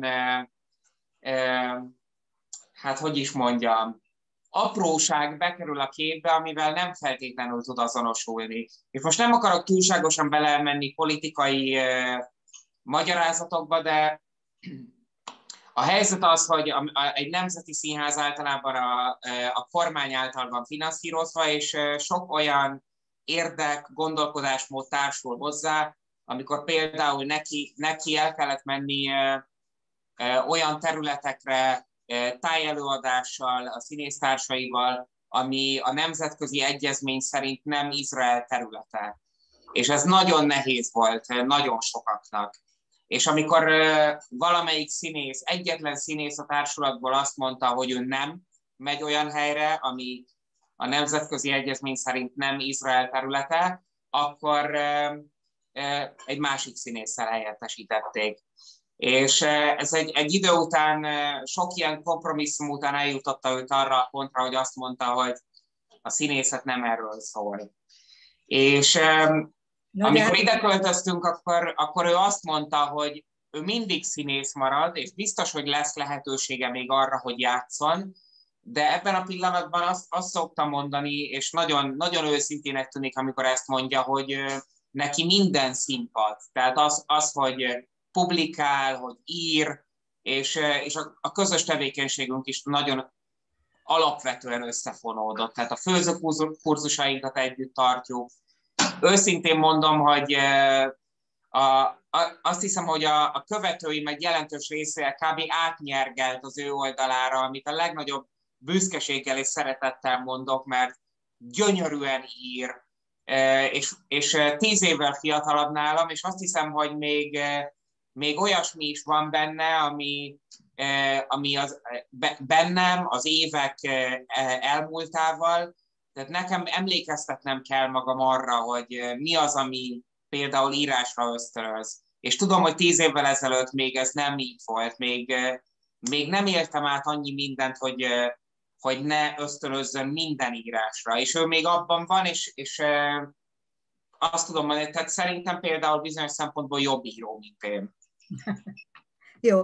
hát hogy is mondjam, apróság bekerül a képbe, amivel nem feltétlenül tud azonosulni. És most nem akarok túlságosan belemenni politikai magyarázatokba, de a helyzet az, hogy egy nemzeti színház általában a kormány által van finanszírozva, és sok olyan érdek, gondolkodásmód társul hozzá, amikor például neki el kellett menni olyan területekre tájelőadással, a színésztársaival, ami a nemzetközi egyezmény szerint nem Izrael területe. És ez nagyon nehéz volt nagyon sokaknak. És amikor valamelyik színész, egyetlen színész a társulatból azt mondta, hogy ő nem megy olyan helyre, ami a nemzetközi egyezmény szerint nem Izrael területe, akkor egy másik színésszel helyettesítették. És ez egy idő után, sok ilyen kompromisszum után eljutotta őt arra a pontra, hogy azt mondta, hogy a színészet nem erről szól. És amikor ide költöztünk, akkor ő azt mondta, hogy ő mindig színész marad, és biztos, hogy lesz lehetősége még arra, hogy játszon, de ebben a pillanatban azt szoktam mondani, és nagyon, nagyon őszintének tűnik, amikor ezt mondja, hogy neki minden színpad. Tehát az hogy publikál, hogy ír, és a közös tevékenységünk is nagyon alapvetően összefonódott. Tehát a főzőkurzusainkat együtt tartjuk. Őszintén mondom, hogy azt hiszem, hogy a követői meg jelentős része kb. Átnyergelt az ő oldalára, amit a legnagyobb büszkeséggel és szeretettel mondok, mert gyönyörűen ír, és 10 évvel fiatalabb nálam, és azt hiszem, hogy még olyasmi is van benne, ami bennem az évek elmúltával. Tehát nekem emlékeztetnem kell magam arra, hogy mi az, ami például írásra ösztönöz. És tudom, hogy 10 évvel ezelőtt még ez nem így volt, még nem éltem át annyi mindent, hogy ne ösztönözzön minden írásra. És ő még abban van, és azt tudom mondani, tehát szerintem például bizonyos szempontból jobb író, mint én. Jó.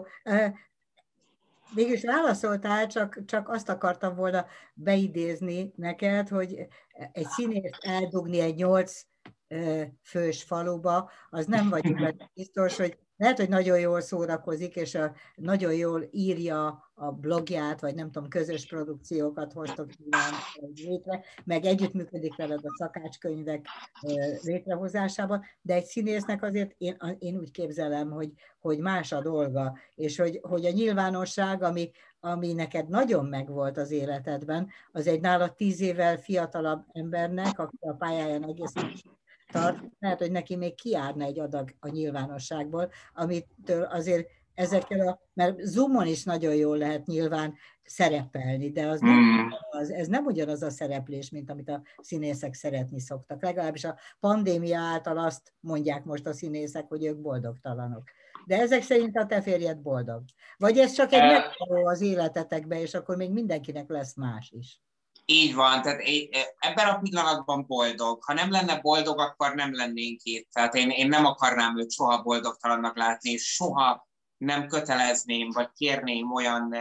Mégis válaszoltál, csak azt akartam volna beidézni neked, hogy egy színészt eldugni egy 8 fős faluba, az nem vagyunk biztos, hogy lehet, hogy nagyon jól szórakozik, és nagyon jól írja a blogját, vagy nem tudom, közös produkciókat hoztok létre, meg együttműködik veled a szakácskönyvek létrehozásában, de egy színésznek azért én úgy képzelem, hogy más a dolga, és hogy a nyilvánosság, ami neked nagyon megvolt az életedben, az egy nálad 10 évvel fiatalabb embernek, aki a pályáján egész tart, lehet, hogy neki még kiárna egy adag a nyilvánosságból, amitől azért mert Zoomon is nagyon jól lehet nyilván szerepelni, de ez nem ugyanaz a szereplés, mint amit a színészek szeretni szoktak. Legalábbis a pandémia által azt mondják most a színészek, hogy ők boldogtalanok. De ezek szerint a te férjed boldog. Vagy ez csak egy megvaló az életetekben, és akkor még mindenkinek lesz más is. Így van, tehát ebben a pillanatban boldog. Ha nem lenne boldog, akkor nem lennénk itt. Tehát én nem akarnám őt soha boldogtalannak látni, és soha nem kötelezném, vagy kérném olyan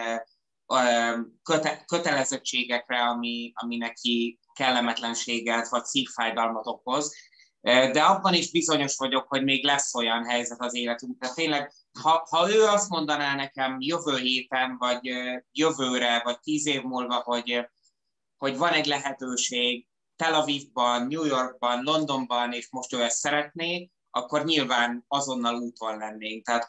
kötelezettségekre, ami neki kellemetlenséget, vagy szívfájdalmat okoz. De abban is bizonyos vagyok, hogy még lesz olyan helyzet az életünkben. Tehát tényleg, ha ő azt mondaná nekem jövő héten, vagy jövőre, vagy 10 év múlva, hogy van egy lehetőség Tel Avivban, New Yorkban, Londonban, és most ő ezt szeretné, akkor nyilván azonnal úton lennénk. Tehát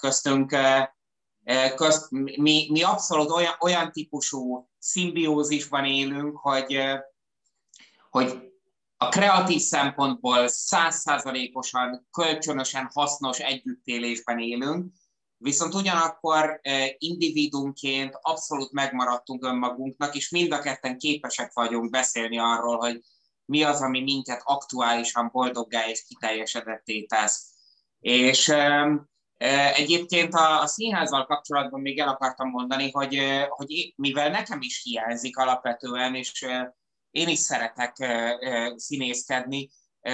mi abszolút olyan típusú szimbiózisban élünk, hogy a kreatív szempontból 100%-osan, kölcsönösen hasznos együttélésben élünk, viszont ugyanakkor individumként abszolút megmaradtunk önmagunknak, és mind a ketten képesek vagyunk beszélni arról, hogy mi az, ami minket aktuálisan boldoggá és kiteljesedetté tesz. És egyébként a színházzal kapcsolatban még el akartam mondani, hogy mivel nekem is hiányzik alapvetően, és én is szeretek színészkedni,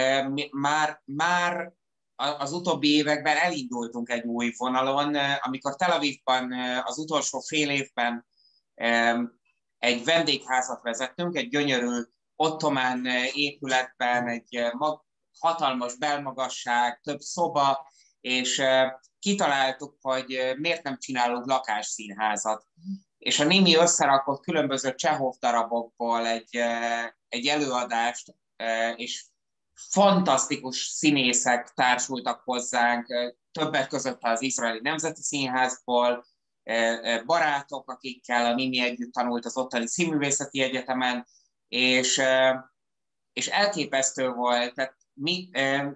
már az utóbbi években elindultunk egy új vonalon, amikor Tel Avivban az utolsó fél évben egy vendégházat vezettünk, egy gyönyörű ottomán épületben, egy hatalmas belmagasság, több szoba, és kitaláltuk, hogy miért nem csinálunk lakásszínházat. És a Nimi összerakott különböző Csehov darabokból egy előadást, és fantasztikus színészek társultak hozzánk, többek között az Izraeli Nemzeti Színházból, barátok, akikkel a Nimi együtt tanult az ottani Színművészeti Egyetemen, és elképesztő volt. Tehát mi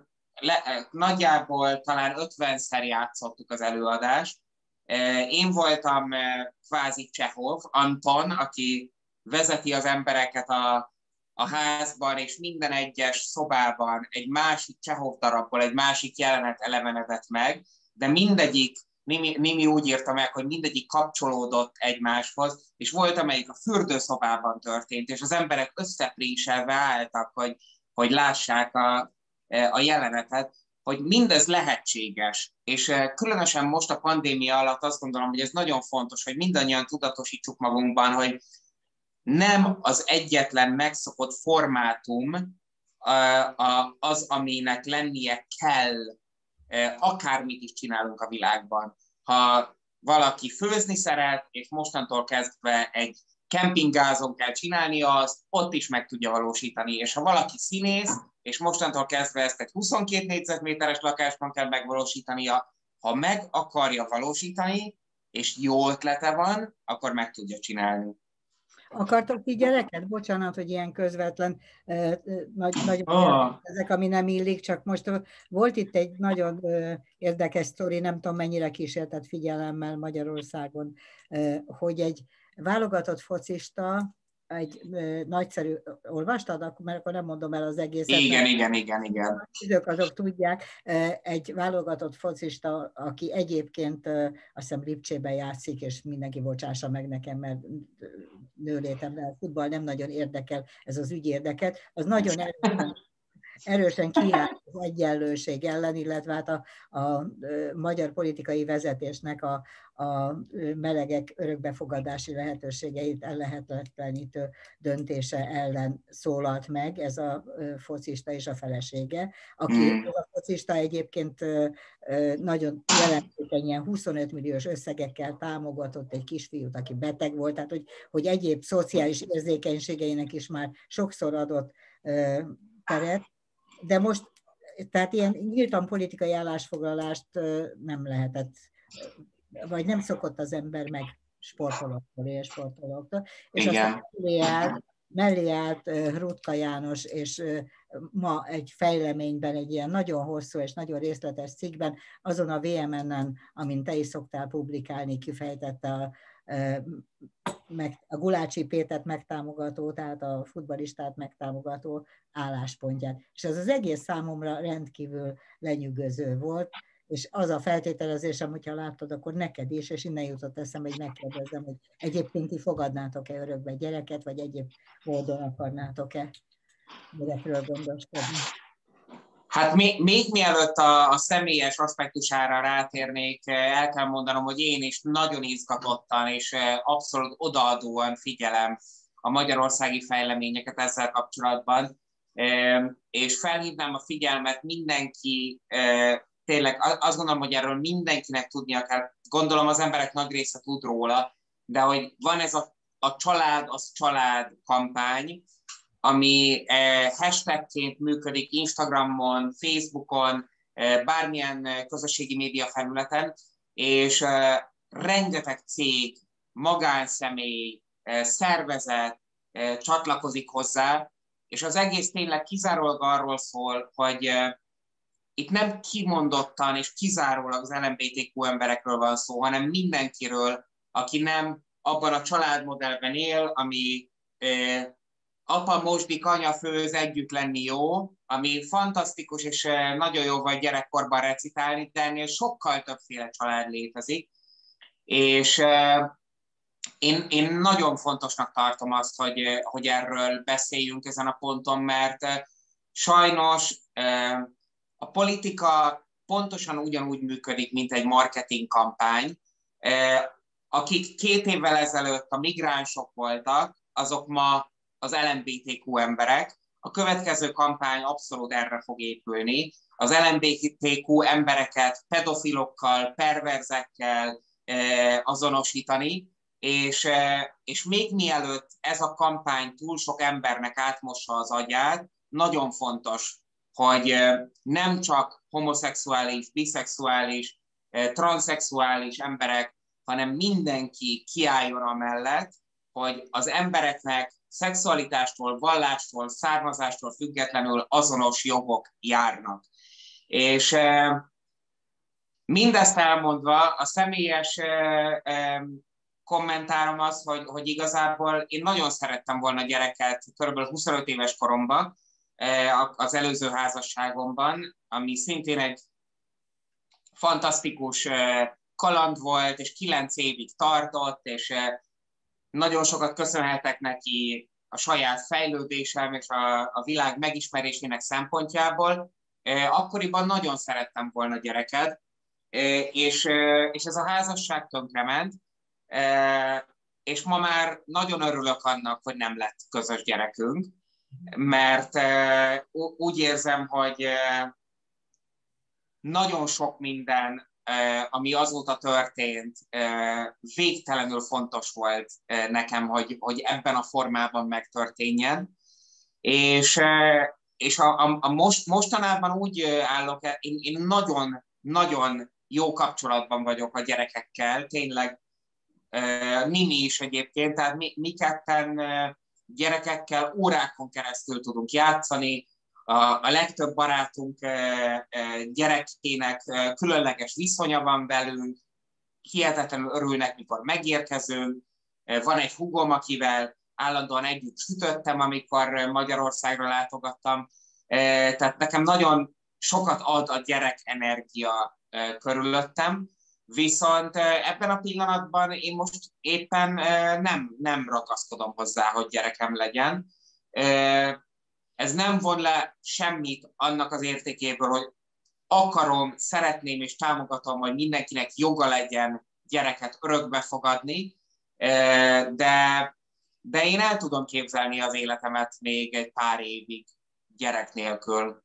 nagyjából talán 50-szer játszottuk az előadást. Én voltam kvázi Csehov, Anton, aki vezeti az embereket a házban, és minden egyes szobában egy másik Csehov darabból egy másik jelenet elevenedett meg, de mindegyik, Nimi úgy írta meg, hogy mindegyik kapcsolódott egymáshoz, és volt, amelyik a fürdőszobában történt, és az emberek összepréselve álltak, hogy lássák a jelenetet, hogy mindez lehetséges. És különösen most a pandémia alatt azt gondolom, hogy ez nagyon fontos, hogy mindannyian tudatosítsuk magunkban, hogy nem az egyetlen megszokott formátum az, aminek lennie kell, akármit is csinálunk a világban. Ha valaki főzni szeret, és mostantól kezdve egy kempingázon kell csinálnia, azt ott is meg tudja valósítani. És ha valaki színész, és mostantól kezdve ezt egy 22 négyzetméteres lakásban kell megvalósítania, ha meg akarja valósítani, és jó ötlete van, akkor meg tudja csinálni. Akartok ti gyereket? Bocsánat, hogy ilyen közvetlen, nagyon ezek, ami nem illik, csak most volt itt egy nagyon érdekes sztori, nem tudom mennyire kísértett figyelemmel Magyarországon, hogy egy válogatott focista, egy nagyszerű, olvastad? Mert akkor nem mondom el az egészet. Igen. Idők azok tudják, egy válogatott focista, aki egyébként azt hiszem Lipcsében játszik, és mindenki bocsássa meg nekem, mert nőlétemben a futball nem nagyon érdekel, ez az ügy érdekelt, az nagyon erősen kiállt az egyenlőség ellen, illetve hát a magyar politikai vezetésnek a melegek örökbefogadási lehetőségeit ellehetetlenítő döntése ellen szólalt meg ez a focista és a felesége, aki a focista egyébként nagyon jelentékenyen 25 milliós összegekkel támogatott egy kisfiút, aki beteg volt, tehát hogy egyéb szociális érzékenységeinek is már sokszor adott teret, de most, tehát ilyen nyíltan politikai állásfoglalást nem lehetett, vagy nem szokott az ember meg sportolóktól, élsportolóktól. És aztán mellé állt Rutka János, és ma egy fejleményben, egy ilyen nagyon hosszú és nagyon részletes cikkben, azon a VMN-en, amin te is szoktál publikálni, kifejtette a Gulácsi Pétert megtámogató, tehát a futballistát megtámogató álláspontját. És ez az egész számomra rendkívül lenyűgöző volt, és az a feltételezésem, hogyha láttad, akkor neked is, és innen jutott eszembe, hogy megkérdezem, hogy egyébként ti fogadnátok-e örökbe gyereket, vagy egyéb módon akarnátok-e gyerekről gondoskodni? Hát még mielőtt a személyes aspektusára rátérnék, el kell mondanom, hogy én is nagyon izgatottan és abszolút odaadóan figyelem a magyarországi fejleményeket ezzel kapcsolatban, és felhívnám a figyelmet mindenki, tényleg azt gondolom, hogy erről mindenkinek tudnia kell, gondolom az emberek nagy része tud róla, de hogy van ez a család, az család kampány, ami hashtagként működik Instagramon, Facebookon, bármilyen közösségi média felületen, és rengeteg cég, magánszemély, szervezet csatlakozik hozzá, és az egész tényleg kizárólag arról szól, hogy itt nem kimondottan és kizárólag az LMBTQ emberekről van szó, hanem mindenkiről, aki nem abban a családmodellben él, ami apa mosdik, anya főz, együtt lenni jó, ami fantasztikus és nagyon jó vagy gyerekkorban recitálni, de ennél sokkal többféle család létezik. És én nagyon fontosnak tartom azt, hogy erről beszéljünk ezen a ponton, mert sajnos a politika pontosan ugyanúgy működik, mint egy marketing kampány. Akik 2 évvel ezelőtt a migránsok voltak, azok ma az LMBTQ emberek. A következő kampány abszolút erre fog épülni. Az LMBTQ embereket pedofilokkal, perverzekkel azonosítani, és még mielőtt ez a kampány túl sok embernek átmossa az agyát, nagyon fontos, hogy nem csak homoszexuális, biszexuális, transzexuális emberek, hanem mindenki kiálljon amellett, hogy az embereknek szexualitástól, vallástól, származástól függetlenül azonos jogok járnak. És mindezt elmondva, a személyes kommentárom az, hogy igazából én nagyon szerettem volna gyereket kb. 25 éves koromban, az előző házasságomban, ami szintén egy fantasztikus kaland volt, és 9 évig tartott, és nagyon sokat köszönhetek neki a saját fejlődésem és a világ megismerésének szempontjából. Akkoriban nagyon szerettem volna gyereket, és ez a házasság tönkrement, és ma már nagyon örülök annak, hogy nem lett közös gyerekünk, mert úgy érzem, hogy nagyon sok minden, ami azóta történt, végtelenül fontos volt nekem, hogy ebben a formában megtörténjen. És mostanában úgy állok, én nagyon jó kapcsolatban vagyok a gyerekekkel, tényleg Mimi is egyébként, tehát mi ketten gyerekekkel órákon keresztül tudunk játszani, a legtöbb barátunk gyerekének különleges viszonya van velünk, hihetetlenül örülnek, mikor megérkezünk, van egy húgom, akivel állandóan együtt sütöttem, amikor Magyarországra látogattam, tehát nekem nagyon sokat ad a gyerek energia körülöttem, viszont ebben a pillanatban én most éppen nem ragaszkodom hozzá, hogy gyerekem legyen. Ez nem von le semmit annak az értékéből, hogy akarom, szeretném és támogatom, hogy mindenkinek joga legyen gyereket örökbe fogadni, de én el tudom képzelni az életemet még egy pár évig gyerek nélkül.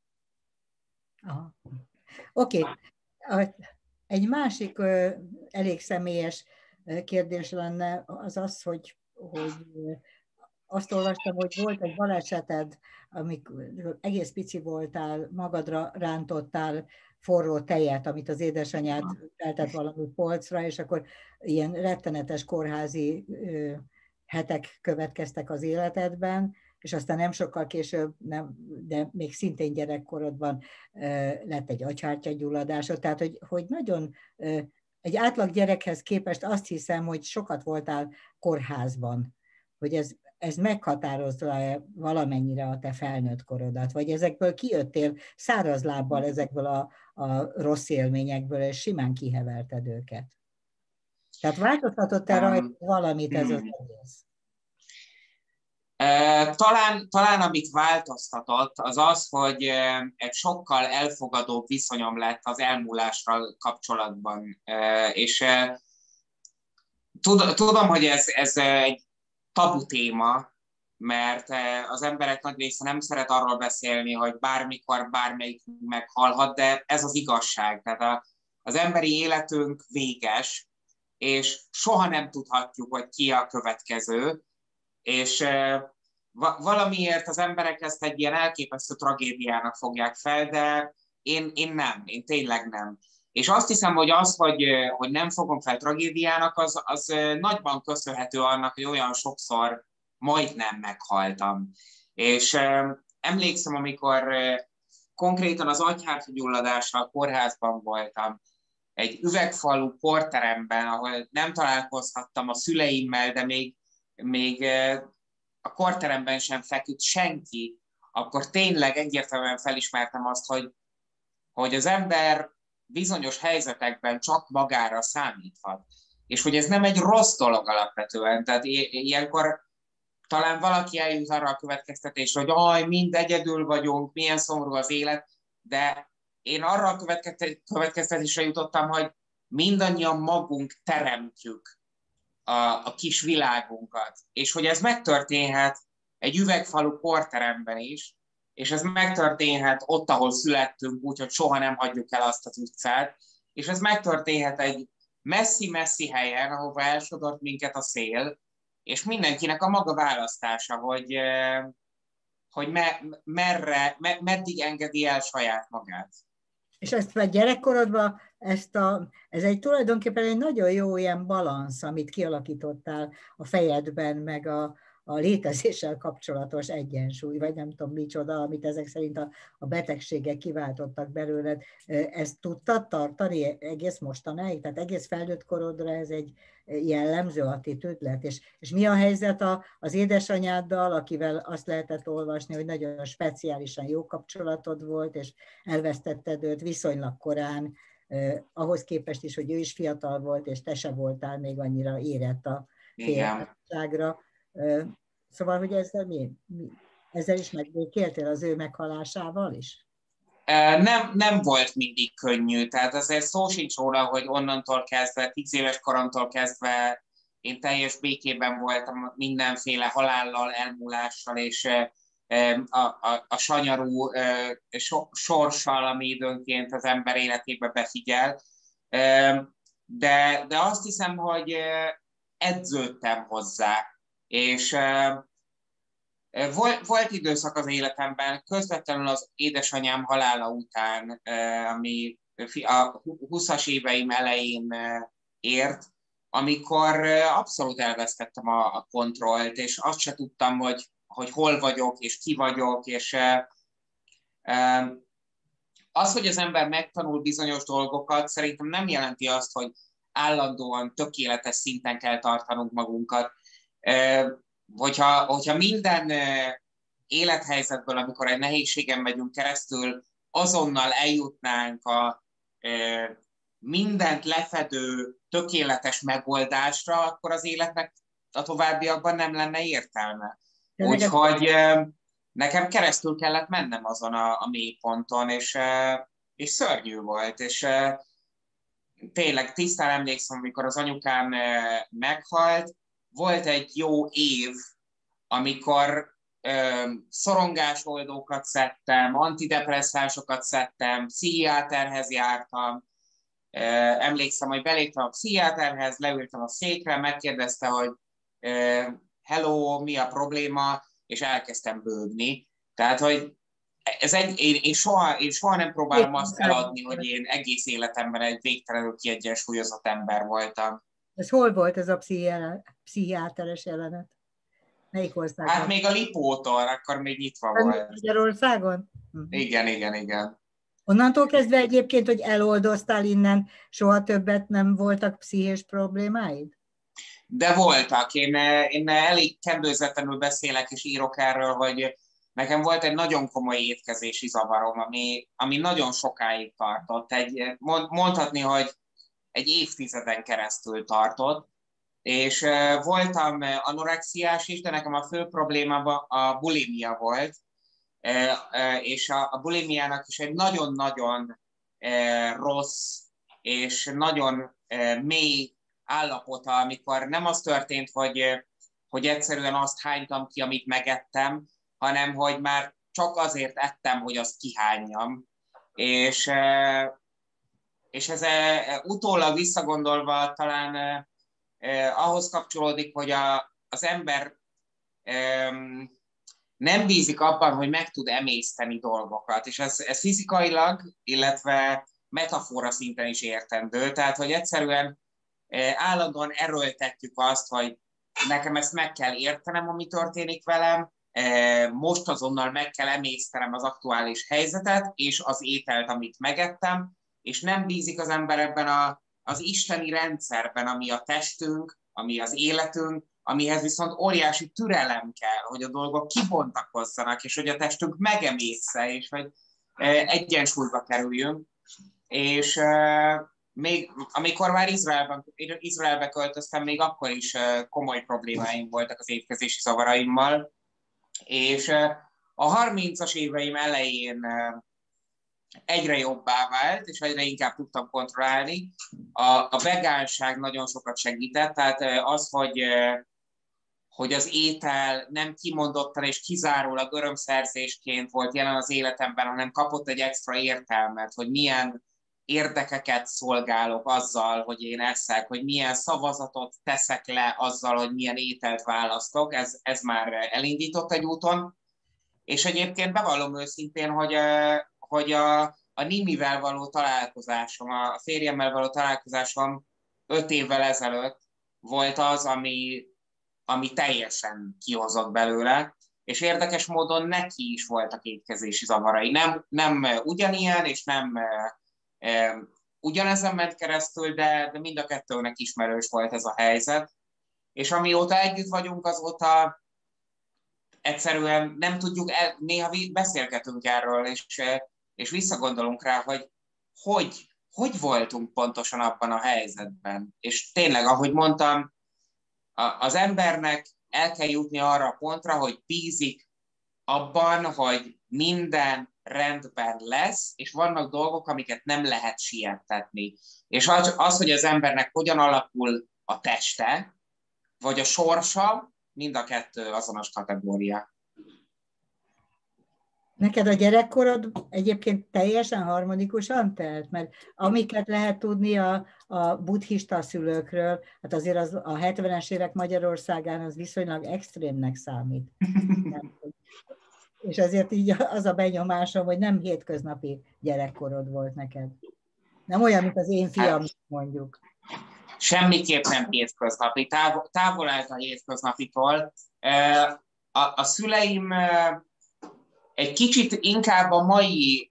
Oké. Egy másik elég személyes kérdés lenne az, hogy azt olvastam, hogy volt egy baleseted, amikor egész pici voltál, magadra rántottál forró tejet, amit az édesanyád eltett valami polcra, és akkor ilyen rettenetes kórházi hetek következtek az életedben, és aztán nem sokkal később, de még szintén gyerekkorodban lett egy agyhártyagyulladásod, tehát hogy nagyon egy átlag gyerekhez képest azt hiszem, hogy sokat voltál kórházban, hogy ez meghatározza valamennyire a te felnőtt korodat, vagy ezekből kijöttél száraz lábbal ezekből a rossz élményekből, és simán kiheverted őket. Tehát változtatott-e rajta valamit ez az egész? Talán amit változtatott, az az, hogy egy sokkal elfogadóbb viszonyom lett az elmúlással kapcsolatban. És tudom, hogy ez egy tabu téma, mert az emberek nagy része nem szeret arról beszélni, hogy bármikor bármelyik meghalhat, de ez az igazság. Tehát az emberi életünk véges, és soha nem tudhatjuk, hogy ki a következő, és valamiért az emberek ezt egy ilyen elképesztő tragédiának fogják fel, de én nem, én tényleg nem. És azt hiszem, hogy hogy nem fogom fel tragédiának, az nagyban köszönhető annak, hogy olyan sokszor majdnem meghaltam. És emlékszem, amikor konkrétan az agyhártyagyulladással kórházban voltam, egy üvegfalú porteremben, ahol nem találkozhattam a szüleimmel, de még a porteremben sem feküdt senki, akkor tényleg egyértelműen felismertem azt, hogy az ember bizonyos helyzetekben csak magára számíthat. És hogy ez nem egy rossz dolog alapvetően. Tehát ilyenkor talán valaki eljut arra a következtetésre, hogy mind egyedül vagyunk, milyen szomorú az élet, de én arra a következtetésre jutottam, hogy mindannyian magunk teremtjük a kis világunkat. És hogy ez megtörténhet egy üvegfalú porteremben is, és ez megtörténhet ott, ahol születtünk, úgyhogy soha nem hagyjuk el azt az utcát, és ez megtörténhet egy messzi-messzi helyen, ahova elsodort minket a szél, és mindenkinek a maga választása, hogy meddig engedi el saját magát. És ezt a gyerekkorodban, ez tulajdonképpen egy nagyon jó ilyen balansz, amit kialakítottál a fejedben, meg a létezéssel kapcsolatos egyensúly, vagy nem tudom micsoda, amit ezek szerint a betegségek kiváltottak belőled. Ezt tudtad tartani egész mostanáig? Tehát egész felnőtt korodra ez egy jellemző attitűd lett? És mi a helyzet az édesanyáddal, akivel azt lehetett olvasni, hogy nagyon speciálisan jó kapcsolatod volt, és elvesztetted őt viszonylag korán, ahhoz képest is, hogy ő is fiatal volt, és te se voltál még annyira érett a félreságra. Szóval, hogy ezzel is megbékéltél, az ő meghalásával is? Nem volt mindig könnyű, tehát azért szó sincs róla, hogy onnantól kezdve, 10 éves koromtól kezdve én teljes békében voltam mindenféle halállal, elmúlással, és a sanyarú sorssal, ami időnként az ember életébe befigyel. De azt hiszem, hogy edződtem hozzá, és volt időszak az életemben, közvetlenül az édesanyám halála után, ami a 20-as éveim elején ért, amikor abszolút elvesztettem a kontrollt, és azt se tudtam, hogy hol vagyok, és ki vagyok, és az, hogy az ember megtanul bizonyos dolgokat, szerintem nem jelenti azt, hogy állandóan tökéletes szinten kell tartanunk magunkat. Hogyha minden élethelyzetből, amikor egy nehézségen megyünk keresztül, azonnal eljutnánk a mindent lefedő, tökéletes megoldásra, akkor az életnek a továbbiakban nem lenne értelme. Úgyhogy nekem keresztül kellett mennem azon a mélyponton, és szörnyű volt, és tényleg tisztán emlékszem, amikor az anyukám meghalt, volt egy jó év, amikor szorongásoldókat szedtem, antidepresszánsokat szedtem, pszichiáterhez jártam. Emlékszem, hogy beléptem a pszichiáterhez, leültem a székre, megkérdezte, hogy hello, mi a probléma, és elkezdtem bőgni. Tehát, hogy én soha nem próbálom azt eladni, hogy én egész életemben egy végtelenül kiegyensúlyozott ember voltam. Ez hol volt ez a pszichiáteres jelenet? Melyik országban? Hát még a Lipótól, akkor még nyitva volt. Magyarországon? Igen. Onnantól kezdve egyébként, hogy eloldoztál innen, soha többet nem voltak pszichés problémáid? De voltak. Én elég kendőzetlenül beszélek és írok erről, hogy nekem volt egy nagyon komoly étkezési zavarom, ami nagyon sokáig tartott. Mondhatni, hogy egy évtizeden keresztül tartott, és voltam anorexiás is, de nekem a fő problémám a bulimia volt, és a bulimiának is egy nagyon-nagyon rossz és nagyon mély állapota, amikor nem az történt, hogy egyszerűen azt hánytam ki, amit megettem, hanem hogy már csak azért ettem, hogy azt kihányjam. És ez utólag visszagondolva talán ahhoz kapcsolódik, hogy az ember nem bízik abban, hogy meg tud emészteni dolgokat, és ez fizikailag, illetve metafora szinten is értendő, tehát hogy egyszerűen állandóan erőltetjük azt, hogy nekem ezt meg kell értenem, ami történik velem, most azonnal meg kell emésztenem az aktuális helyzetet, és az ételt, amit megettem, és nem bízik az ember ebben az isteni rendszerben, ami a testünk, ami az életünk, amihez viszont óriási türelem kell, hogy a dolgok kibontakozzanak, és hogy a testünk megemészze, és hogy egyensúlyba kerüljünk. És még amikor már Izraelbe költöztem, még akkor is komoly problémáim voltak az étkezési zavaraimmal, és a 30-as éveim elején egyre jobbá vált, és egyre inkább tudtam kontrollálni. A vegánság nagyon sokat segített, tehát az, hogy az étel nem kimondottan és kizárólag örömszerzésként volt jelen az életemben, hanem kapott egy extra értelmet, hogy milyen érdekeket szolgálok azzal, hogy én eszek, hogy milyen szavazatot teszek le azzal, hogy milyen ételt választok, ez már elindított egy úton. És egyébként bevallom őszintén, hogy a Nimivel való találkozásom, a férjemmel való találkozásom 5 évvel ezelőtt volt az, ami teljesen kihozott belőle, és érdekes módon neki is voltak étkezési zavarai. Nem ugyanilyen, és nem ugyanezen ment keresztül, de mind a kettőnek ismerős volt ez a helyzet. És amióta együtt vagyunk, azóta egyszerűen nem tudjuk, néha beszélgetünk erről, és visszagondolunk rá, hogy voltunk pontosan abban a helyzetben. És tényleg, ahogy mondtam, az embernek el kell jutni arra a pontra, hogy bízik abban, hogy minden rendben lesz, és vannak dolgok, amiket nem lehet siettetni. És az, hogy az embernek hogyan alakul a teste, vagy a sorsa, mind a kettő azonos kategória. Neked a gyerekkorod egyébként teljesen harmonikusan telt? Mert amiket lehet tudni a buddhista szülőkről, hát azért a 70-es évek Magyarországán az viszonylag extrémnek számít. És ezért így az a benyomásom, hogy nem hétköznapi gyerekkorod volt neked. Nem olyan, mint az én fiam, mondjuk. Semmiképp nem hétköznapi. Távol állt a hétköznapitól. A szüleim egy kicsit inkább a mai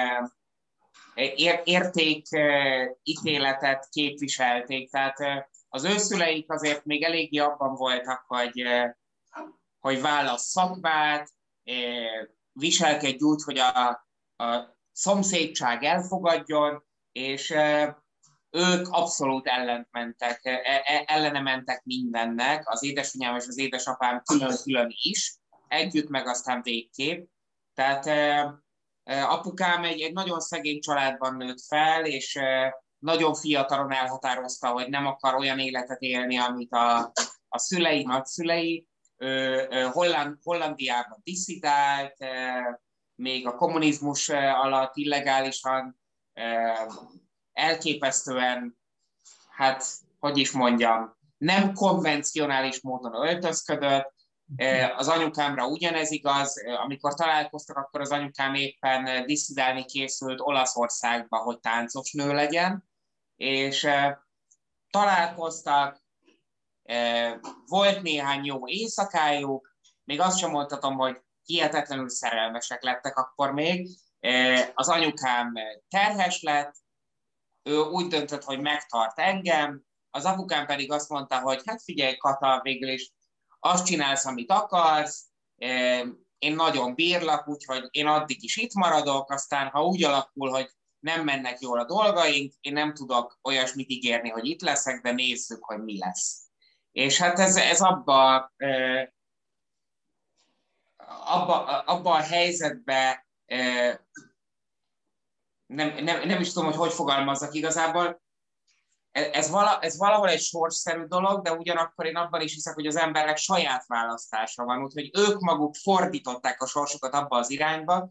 értékítéletet képviselték. Tehát az ő szüleik azért még eléggé abban voltak, hogy válasz szakmát, viselkedj úgy, hogy a szomszédság elfogadjon, és ők abszolút ellene mentek mindennek, az édesanyám és az édesapám külön-külön is, együtt meg aztán végképp. Tehát apukám egy nagyon szegény családban nőtt fel, és nagyon fiatalon elhatározta, hogy nem akar olyan életet élni, amit a szülei, nagyszülei. Hollandiában disszidált, még a kommunizmus alatt illegálisan, elképesztően, hát, hogy is mondjam, nem konvencionális módon öltözködött. Az anyukámra ugyanez igaz. Amikor találkoztak, akkor az anyukám éppen disszidálni készült Olaszországba, hogy táncos nő legyen, és találkoztak, volt néhány jó éjszakájuk, még azt sem mondhatom, hogy hihetetlenül szerelmesek lettek akkor még. Az anyukám terhes lett, ő úgy döntött, hogy megtart engem, az apukám pedig azt mondta, hogy hát figyelj Kata, végül is azt csinálsz, amit akarsz, én nagyon bírlak, úgyhogy én addig is itt maradok, aztán ha úgy alakul, hogy nem mennek jól a dolgaink, én nem tudok olyasmit ígérni, hogy itt leszek, de nézzük, hogy mi lesz. És hát ez abba a helyzetbe, nem is tudom, hogy fogalmazzak igazából. Ez valahol egy sorsszerű dolog, de ugyanakkor én abban is hiszek, hogy az embernek saját választása van, úgyhogy ők maguk fordították a sorsukat abba az irányba,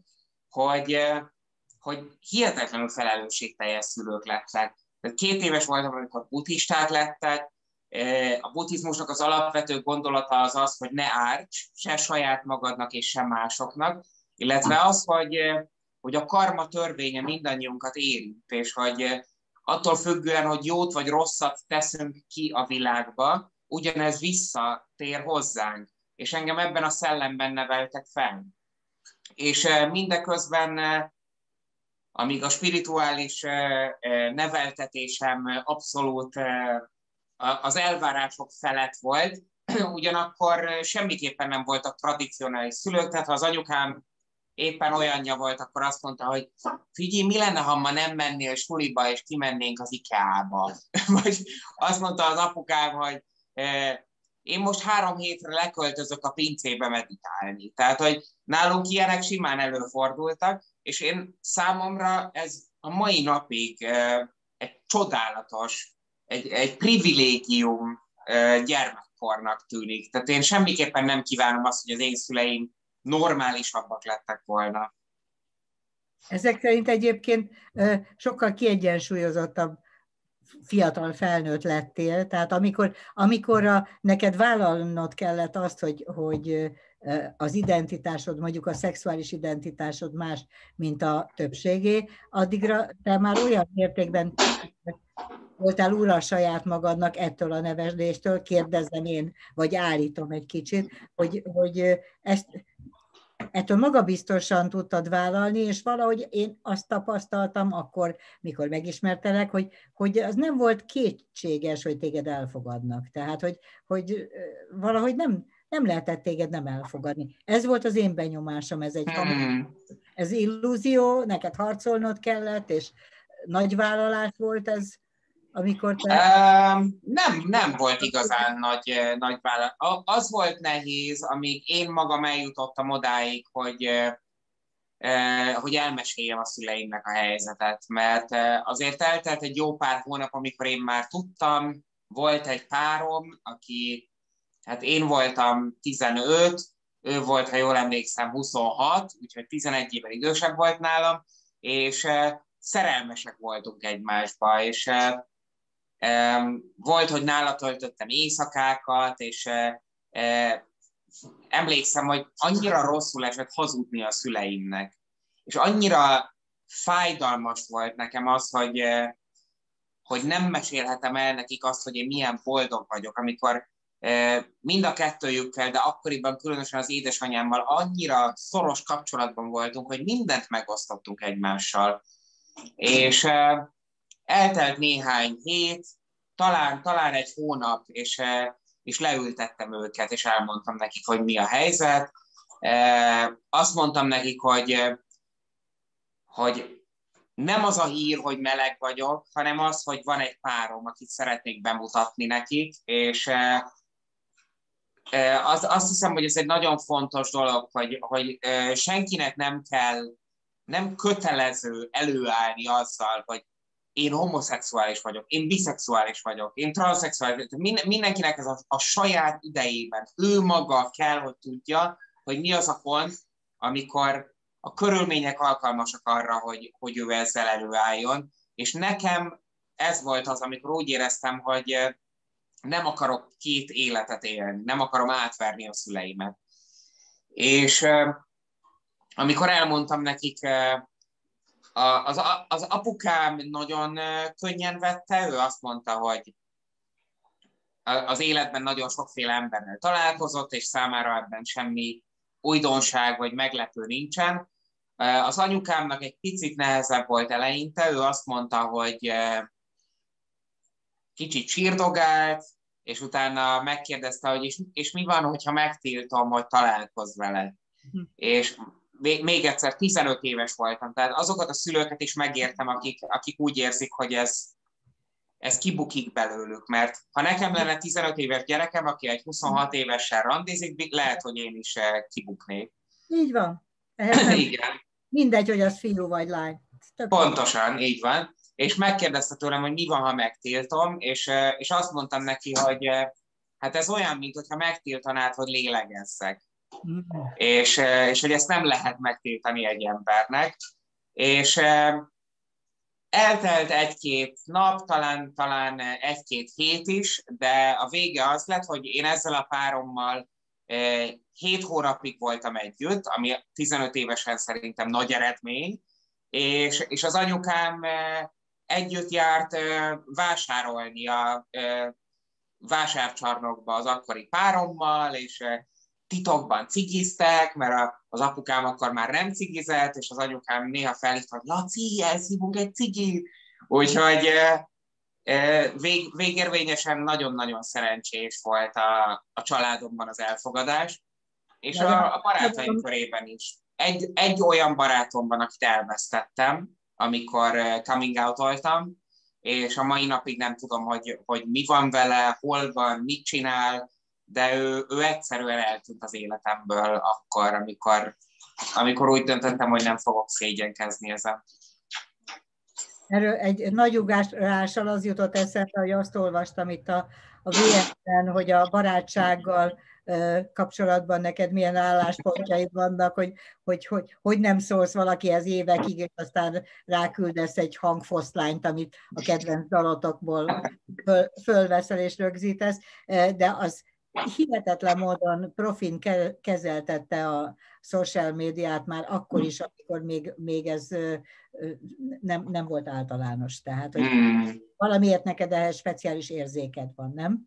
hogy hihetetlenül felelősségteljes szülők lettek. 2 éves voltam, amikor buddhisták lettek. A buddhizmusnak az alapvető gondolata az, hogy ne árts, se saját magadnak és se másoknak, illetve az, hogy a karma törvénye mindannyiunkat érint, és hogy attól függően, hogy jót vagy rosszat teszünk ki a világba, ugyanez visszatér hozzánk. és engem ebben a szellemben neveltek fel. És mindeközben, amíg a spirituális neveltetésem abszolút az elvárások felett volt, ugyanakkor semmiképpen nem voltak tradicionális szülők, tehát ha az anyukám éppen olyanja volt, akkor azt mondta, hogy figyelj, mi lenne, ha ma nem mennél suliba, és kimennénk az IKEA-ba. Vagy azt mondta az apukám, hogy én most 3 hétre leköltözök a pincébe meditálni. Tehát, hogy nálunk ilyenek simán előfordultak, és én számomra ez a mai napig egy csodálatos, egy privilégium gyermekkornak tűnik. Tehát én semmiképpen nem kívánom azt, hogy az én szüleim normálisabbak lettek volna. Ezek szerint egyébként sokkal kiegyensúlyozottabb fiatal felnőtt lettél, tehát amikor neked vállalnod kellett azt, hogy az identitásod, mondjuk a szexuális identitásod más, mint a többségé, addigra te már olyan mértékben voltál ura saját magadnak ettől a neveléstől, kérdezem én, vagy állítom egy kicsit, hogy ezt ettől magabiztosan tudtad vállalni, és valahogy én azt tapasztaltam akkor, mikor megismertelek, hogy az nem volt kétséges, hogy téged elfogadnak. Tehát, hogy valahogy nem lehetett téged nem elfogadni. Ez volt az én benyomásom, ez illúzió, neked harcolnod kellett, és nagy vállalás volt ez, amikor te... Nem volt igazán nagy válasz. Az volt nehéz, amíg én magam eljutottam odáig, hogy elmeséljem a szüleimnek a helyzetet, mert azért eltelt egy jó pár hónap, amikor én már tudtam, volt egy párom, aki, hát én voltam 15, ő volt, ha jól emlékszem, 26, úgyhogy 11 évvel idősebb volt nálam, és szerelmesek voltunk egymásba, és volt, hogy nála töltöttem éjszakákat, és emlékszem, hogy annyira rosszul esett hazudni a szüleimnek. És annyira fájdalmas volt nekem az, hogy nem mesélhetem el nekik azt, hogy én milyen boldog vagyok, amikor mind a kettőjükkel, de akkoriban különösen az édesanyámmal annyira szoros kapcsolatban voltunk, hogy mindent megosztottunk egymással. És eltelt néhány hét, talán egy hónap, és leültettem őket, és elmondtam nekik, hogy mi a helyzet. Azt mondtam nekik, hogy nem az a hír, hogy meleg vagyok, hanem az, hogy van egy párom, akit szeretnék bemutatni nekik, és azt hiszem, hogy ez egy nagyon fontos dolog, hogy senkinek nem kötelező előállni azzal, hogy én homoszexuális vagyok, én biszexuális vagyok, én transzexuális vagyok. Mindenkinek ez a saját idejében. Ő maga kell, hogy tudja, hogy mi az a pont, amikor a körülmények alkalmasak arra, hogy ő ezzel előálljon. És nekem ez volt az, amikor úgy éreztem, hogy nem akarok 2 életet élni, nem akarom átverni a szüleimet. És amikor elmondtam nekik, az apukám nagyon könnyen vette, ő azt mondta, hogy az életben nagyon sokféle emberrel találkozott, és számára ebben semmi újdonság vagy meglepő nincsen. Az anyukámnak egy picit nehezebb volt eleinte, ő azt mondta, hogy kicsit sírdogált, és utána megkérdezte, hogy és mi van, hogyha megtiltom, hogy találkozz vele. És még egyszer 15 éves voltam, tehát azokat a szülőket is megértem, akik úgy érzik, hogy ez kibukik belőlük, mert ha nekem lenne 15 éves gyerekem, aki egy 26 évessel randizik, lehet, hogy én is kibuknék. Így van. Igen. Mindegy, hogy az fiú vagy lány. Pontosan, így van. És megkérdezte tőlem, hogy mi van, ha megtiltom, és azt mondtam neki, hogy hát ez olyan, mintha megtiltanád, hogy lélegezzek. És hogy ezt nem lehet megtiltani egy embernek. És eltelt 1-2 nap, talán 1-2 hét is, de a vége az lett, hogy én ezzel a párommal 7 hónapig voltam együtt, ami 15 évesen szerintem nagy eredmény, és az anyukám együtt járt vásárolni a vásárcsarnokba az akkori párommal, és titokban cigiztek, mert az apukám akkor már nem cigizett, és az anyukám néha felhívta, hogy Laci, elszívunk egy cigit. Úgyhogy végérvényesen nagyon-nagyon szerencsés volt a családomban az elfogadás, és a barátaim körében is. Egy olyan barátomban, akit elvesztettem, amikor coming out-oltam, és a mai napig nem tudom, hogy mi van vele, hol van, mit csinál, de ő egyszerűen eltűnt az életemből akkor, amikor úgy döntöttem, hogy nem fogok szégyenkezni ezen. Erről egy nagy ugrással az jutott eszembe, hogy azt olvastam itt a VN-en, hogy a barátsággal kapcsolatban neked milyen álláspontjaid vannak, hogy nem szólsz valakihez évekig, és aztán ráküldesz egy hangfoszlányt, amit a kedvenc dalotokból fölveszel és rögzítesz, de az hihetetlen módon profin kezeltette a social médiát már akkor is, amikor még ez nem volt általános. Tehát, hogy valamiért neked ehhez speciális érzéked van, nem?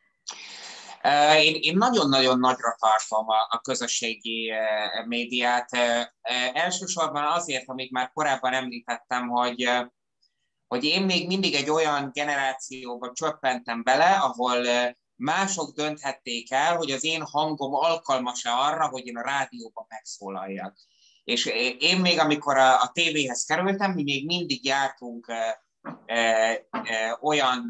Én nagyon-nagyon nagyra tartom a közösségi médiát. Elsősorban azért, amit már korábban említettem, hogy én még mindig egy olyan generációba csöppentem bele, ahol mások dönthették el, hogy az én hangom alkalmas-e arra, hogy én a rádióban megszólaljak. És én még, amikor a tévéhez kerültem, mi még mindig jártunk olyan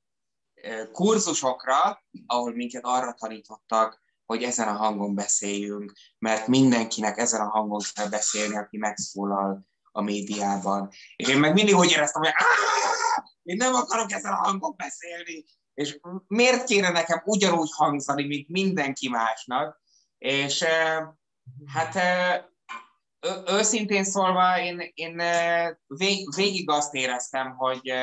kurzusokra, ahol minket arra tanítottak, hogy ezen a hangon beszéljünk, mert mindenkinek ezen a hangon kell beszélni, aki megszólal a médiában. És én meg mindig úgy éreztem, hogy én nem akarok ezen a hangon beszélni, és miért kéne nekem ugyanúgy hangzani, mint mindenki másnak. És hát őszintén szólva, én végig azt éreztem,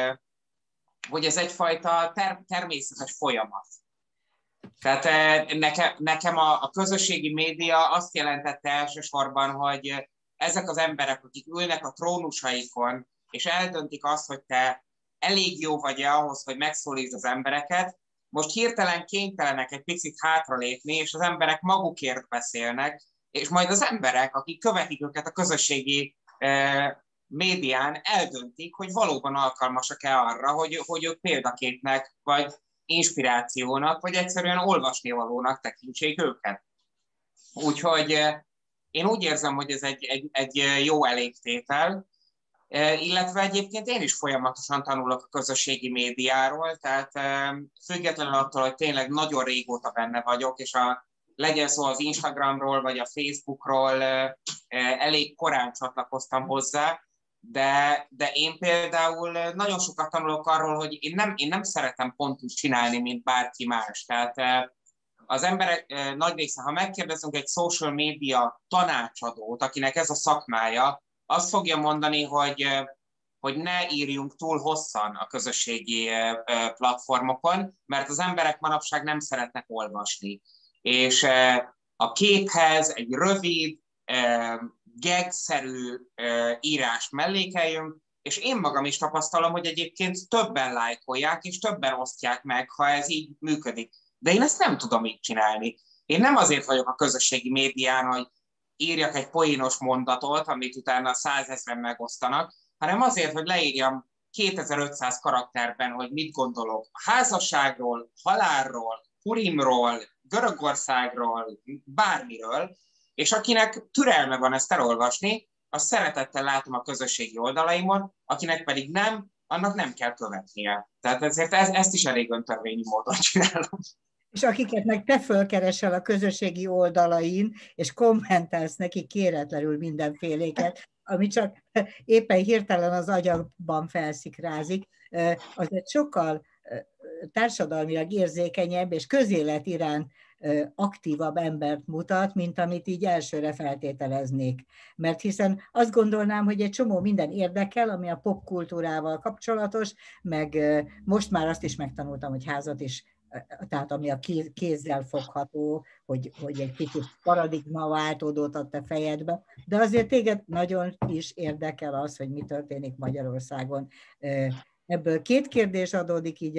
hogy ez egyfajta természetes folyamat. Tehát nekem a közösségi média azt jelentette elsősorban, hogy ezek az emberek, akik ülnek a trónusaikon, és eldöntik azt, hogy te elég jó vagy-e ahhoz, hogy megszólítsd az embereket, most hirtelen kénytelenek egy picit hátralépni, és az emberek magukért beszélnek, és majd az emberek, akik követik őket a közösségi médián, eldöntik, hogy valóban alkalmasak-e arra, hogy ők példaképnek, vagy inspirációnak, vagy egyszerűen olvasnivalónak tekintsék őket. Úgyhogy én úgy érzem, hogy ez egy jó elégtétel, illetve egyébként én is folyamatosan tanulok a közösségi médiáról, tehát függetlenül attól, hogy tényleg nagyon régóta benne vagyok, és legyen szó az Instagramról, vagy a Facebookról, elég korán csatlakoztam hozzá, de én például nagyon sokat tanulok arról, hogy én nem szeretem pont úgy csinálni, mint bárki más. Tehát az emberek nagy része, ha megkérdezünk egy social media tanácsadót, akinek ez a szakmája, azt fogja mondani, hogy ne írjunk túl hosszan a közösségi platformokon, mert az emberek manapság nem szeretnek olvasni. És a képhez egy rövid, gagszerű írást mellékeljünk, és én magam is tapasztalom, hogy egyébként többen lájkolják, és többen osztják meg, ha ez így működik. De én ezt nem tudom így csinálni. Én nem azért vagyok a közösségi médián, hogy írjak egy poénos mondatot, amit utána 100 000-en megosztanak, hanem azért, hogy leírjam 2500 karakterben, hogy mit gondolok a házasságról, halálról, Purimról, Görögországról, bármiről, és akinek türelme van ezt elolvasni, azt szeretettel látom a közösségi oldalaimon, akinek pedig nem, annak nem kell követnie. Tehát ezért ezt is elég öntörvényi módon csinálom. És akiket meg te fölkeresel a közösségi oldalain, és kommentelsz neki kéretlenül mindenféléket, ami csak éppen hirtelen az agyakban felszikrázik, az egy sokkal társadalmilag érzékenyebb és közélet iránt aktívabb embert mutat, mint amit így elsőre feltételeznék. Mert hiszen azt gondolnám, hogy egy csomó minden érdekel, ami a popkultúrával kapcsolatos, meg most már azt is megtanultam, hogy házat is, tehát ami a kézzel fogható, hogy egy kicsit paradigmaváltódót ad a fejedbe, de azért téged nagyon is érdekel az, hogy mi történik Magyarországon. Ebből két kérdés adódik így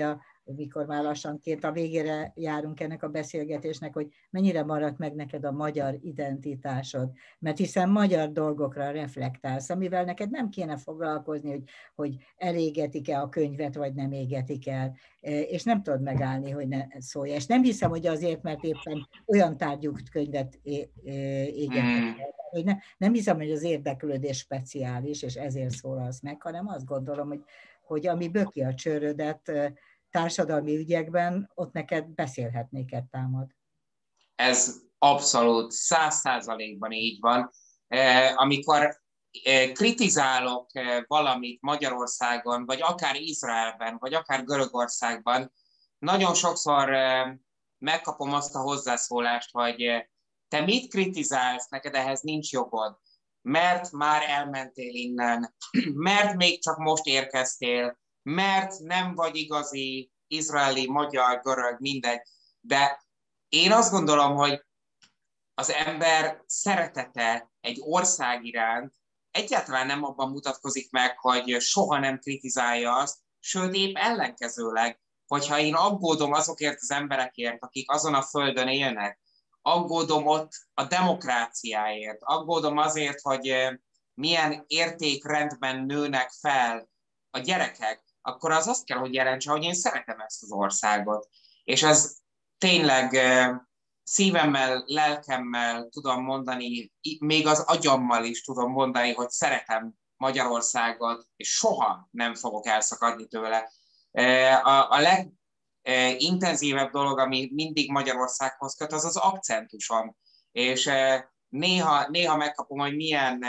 mikor már lassanként a végére járunk ennek a beszélgetésnek, hogy mennyire maradt meg neked a magyar identitásod, mert hiszen magyar dolgokra reflektálsz, amivel neked nem kéne foglalkozni, hogy elégetik-e a könyvet, vagy nem égetik el, és nem tudod megállni, hogy ne szólj. És nem hiszem, hogy azért, mert éppen olyan tárgyú könyvet égetek el. Hogy nem hiszem, hogy az érdeklődés speciális, és ezért szólalsz meg, hanem azt gondolom, hogy ami böki a csőrödet társadalmi ügyekben, ott neked beszélhetnéket támad. Ez abszolút 100%-ban így van. Amikor kritizálok valamit Magyarországon, vagy akár Izraelben, vagy akár Görögországban, nagyon sokszor megkapom azt a hozzászólást, hogy te mit kritizálsz, neked ehhez nincs jogod, mert már elmentél innen, mert még csak most érkeztél, mert nem vagy igazi izraeli, magyar, görög, mindegy. De én azt gondolom, hogy az ember szeretete egy ország iránt egyáltalán nem abban mutatkozik meg, hogy soha nem kritizálja azt, sőt épp ellenkezőleg, hogyha én aggódom azokért az emberekért, akik azon a földön élnek, aggódom ott a demokráciáért, aggódom azért, hogy milyen értékrendben nőnek fel a gyerekek, akkor az azt kell, hogy jelentse, hogy én szeretem ezt az országot. És ez tényleg szívemmel, lelkemmel tudom mondani, még az agyammal is tudom mondani, hogy szeretem Magyarországot, és soha nem fogok elszakadni tőle. A legintenzívebb dolog, ami mindig Magyarországhoz köt, az az akcentusom. És néha megkapom, hogy milyen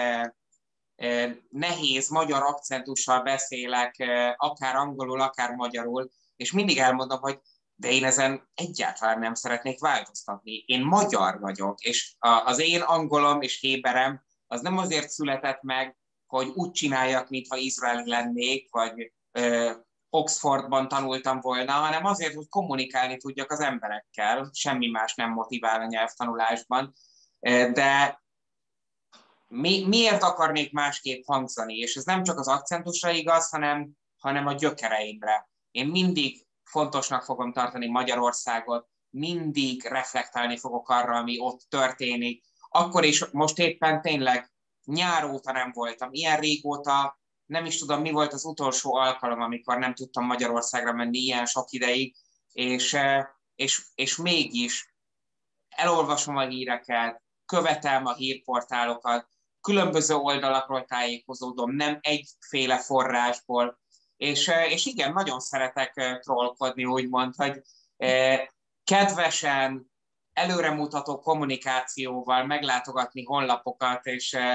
nehéz magyar akcentussal beszélek, akár angolul, akár magyarul, és mindig elmondom, hogy de én ezen egyáltalán nem szeretnék változtatni. Én magyar vagyok, és az én angolom és héberem az nem azért született meg, hogy úgy csináljak, mintha izraeli lennék, vagy Oxfordban tanultam volna, hanem azért, hogy kommunikálni tudjak az emberekkel. Semmi más nem motivál a nyelvtanulásban. De miért akarnék másképp hangzani? És ez nem csak az akcentusra igaz, hanem a gyökereimre. Én mindig fontosnak fogom tartani Magyarországot, mindig reflektálni fogok arra, ami ott történik. Akkor is, most éppen tényleg nyár óta nem voltam, ilyen régóta, nem is tudom, mi volt az utolsó alkalom, amikor nem tudtam Magyarországra menni ilyen sok ideig, és mégis elolvasom a híreket, követem a hírportálokat, különböző oldalakról tájékozódom, nem egyféle forrásból, és igen, nagyon szeretek trollkodni, úgymond, hogy kedvesen, előremutató kommunikációval meglátogatni honlapokat,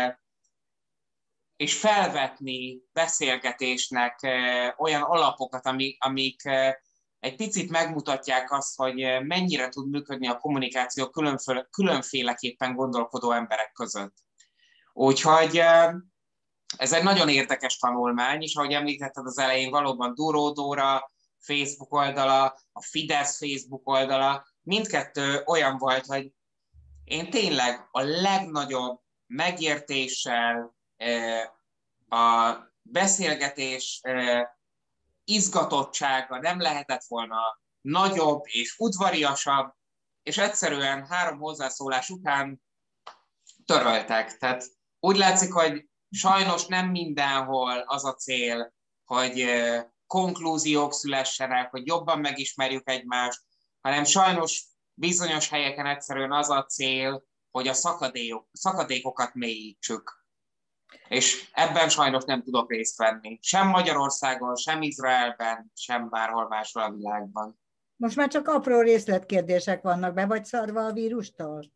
és felvetni beszélgetésnek olyan alapokat, amik egy picit megmutatják azt, hogy mennyire tud működni a kommunikáció különféleképpen gondolkodó emberek között. Úgyhogy ez egy nagyon érdekes tanulmány, és ahogy említetted az elején, valóban Dúró Dóra Facebook oldala, a Fidesz Facebook oldala, mindkettő olyan volt, hogy én tényleg a legnagyobb megértéssel, a beszélgetés izgatottsága nem lehetett volna nagyobb és udvariasabb, és egyszerűen 3 hozzászólás után töröltek. Tehát úgy látszik, hogy sajnos nem mindenhol az a cél, hogy konklúziók szülessenek, hogy jobban megismerjük egymást, hanem sajnos bizonyos helyeken egyszerűen az a cél, hogy a szakadékokat mélyítsük. És ebben sajnos nem tudok részt venni. Sem Magyarországon, sem Izraelben, sem bárhol máshol a világban. Most már csak apró részletkérdések vannak. Be vagy szarva a vírustól?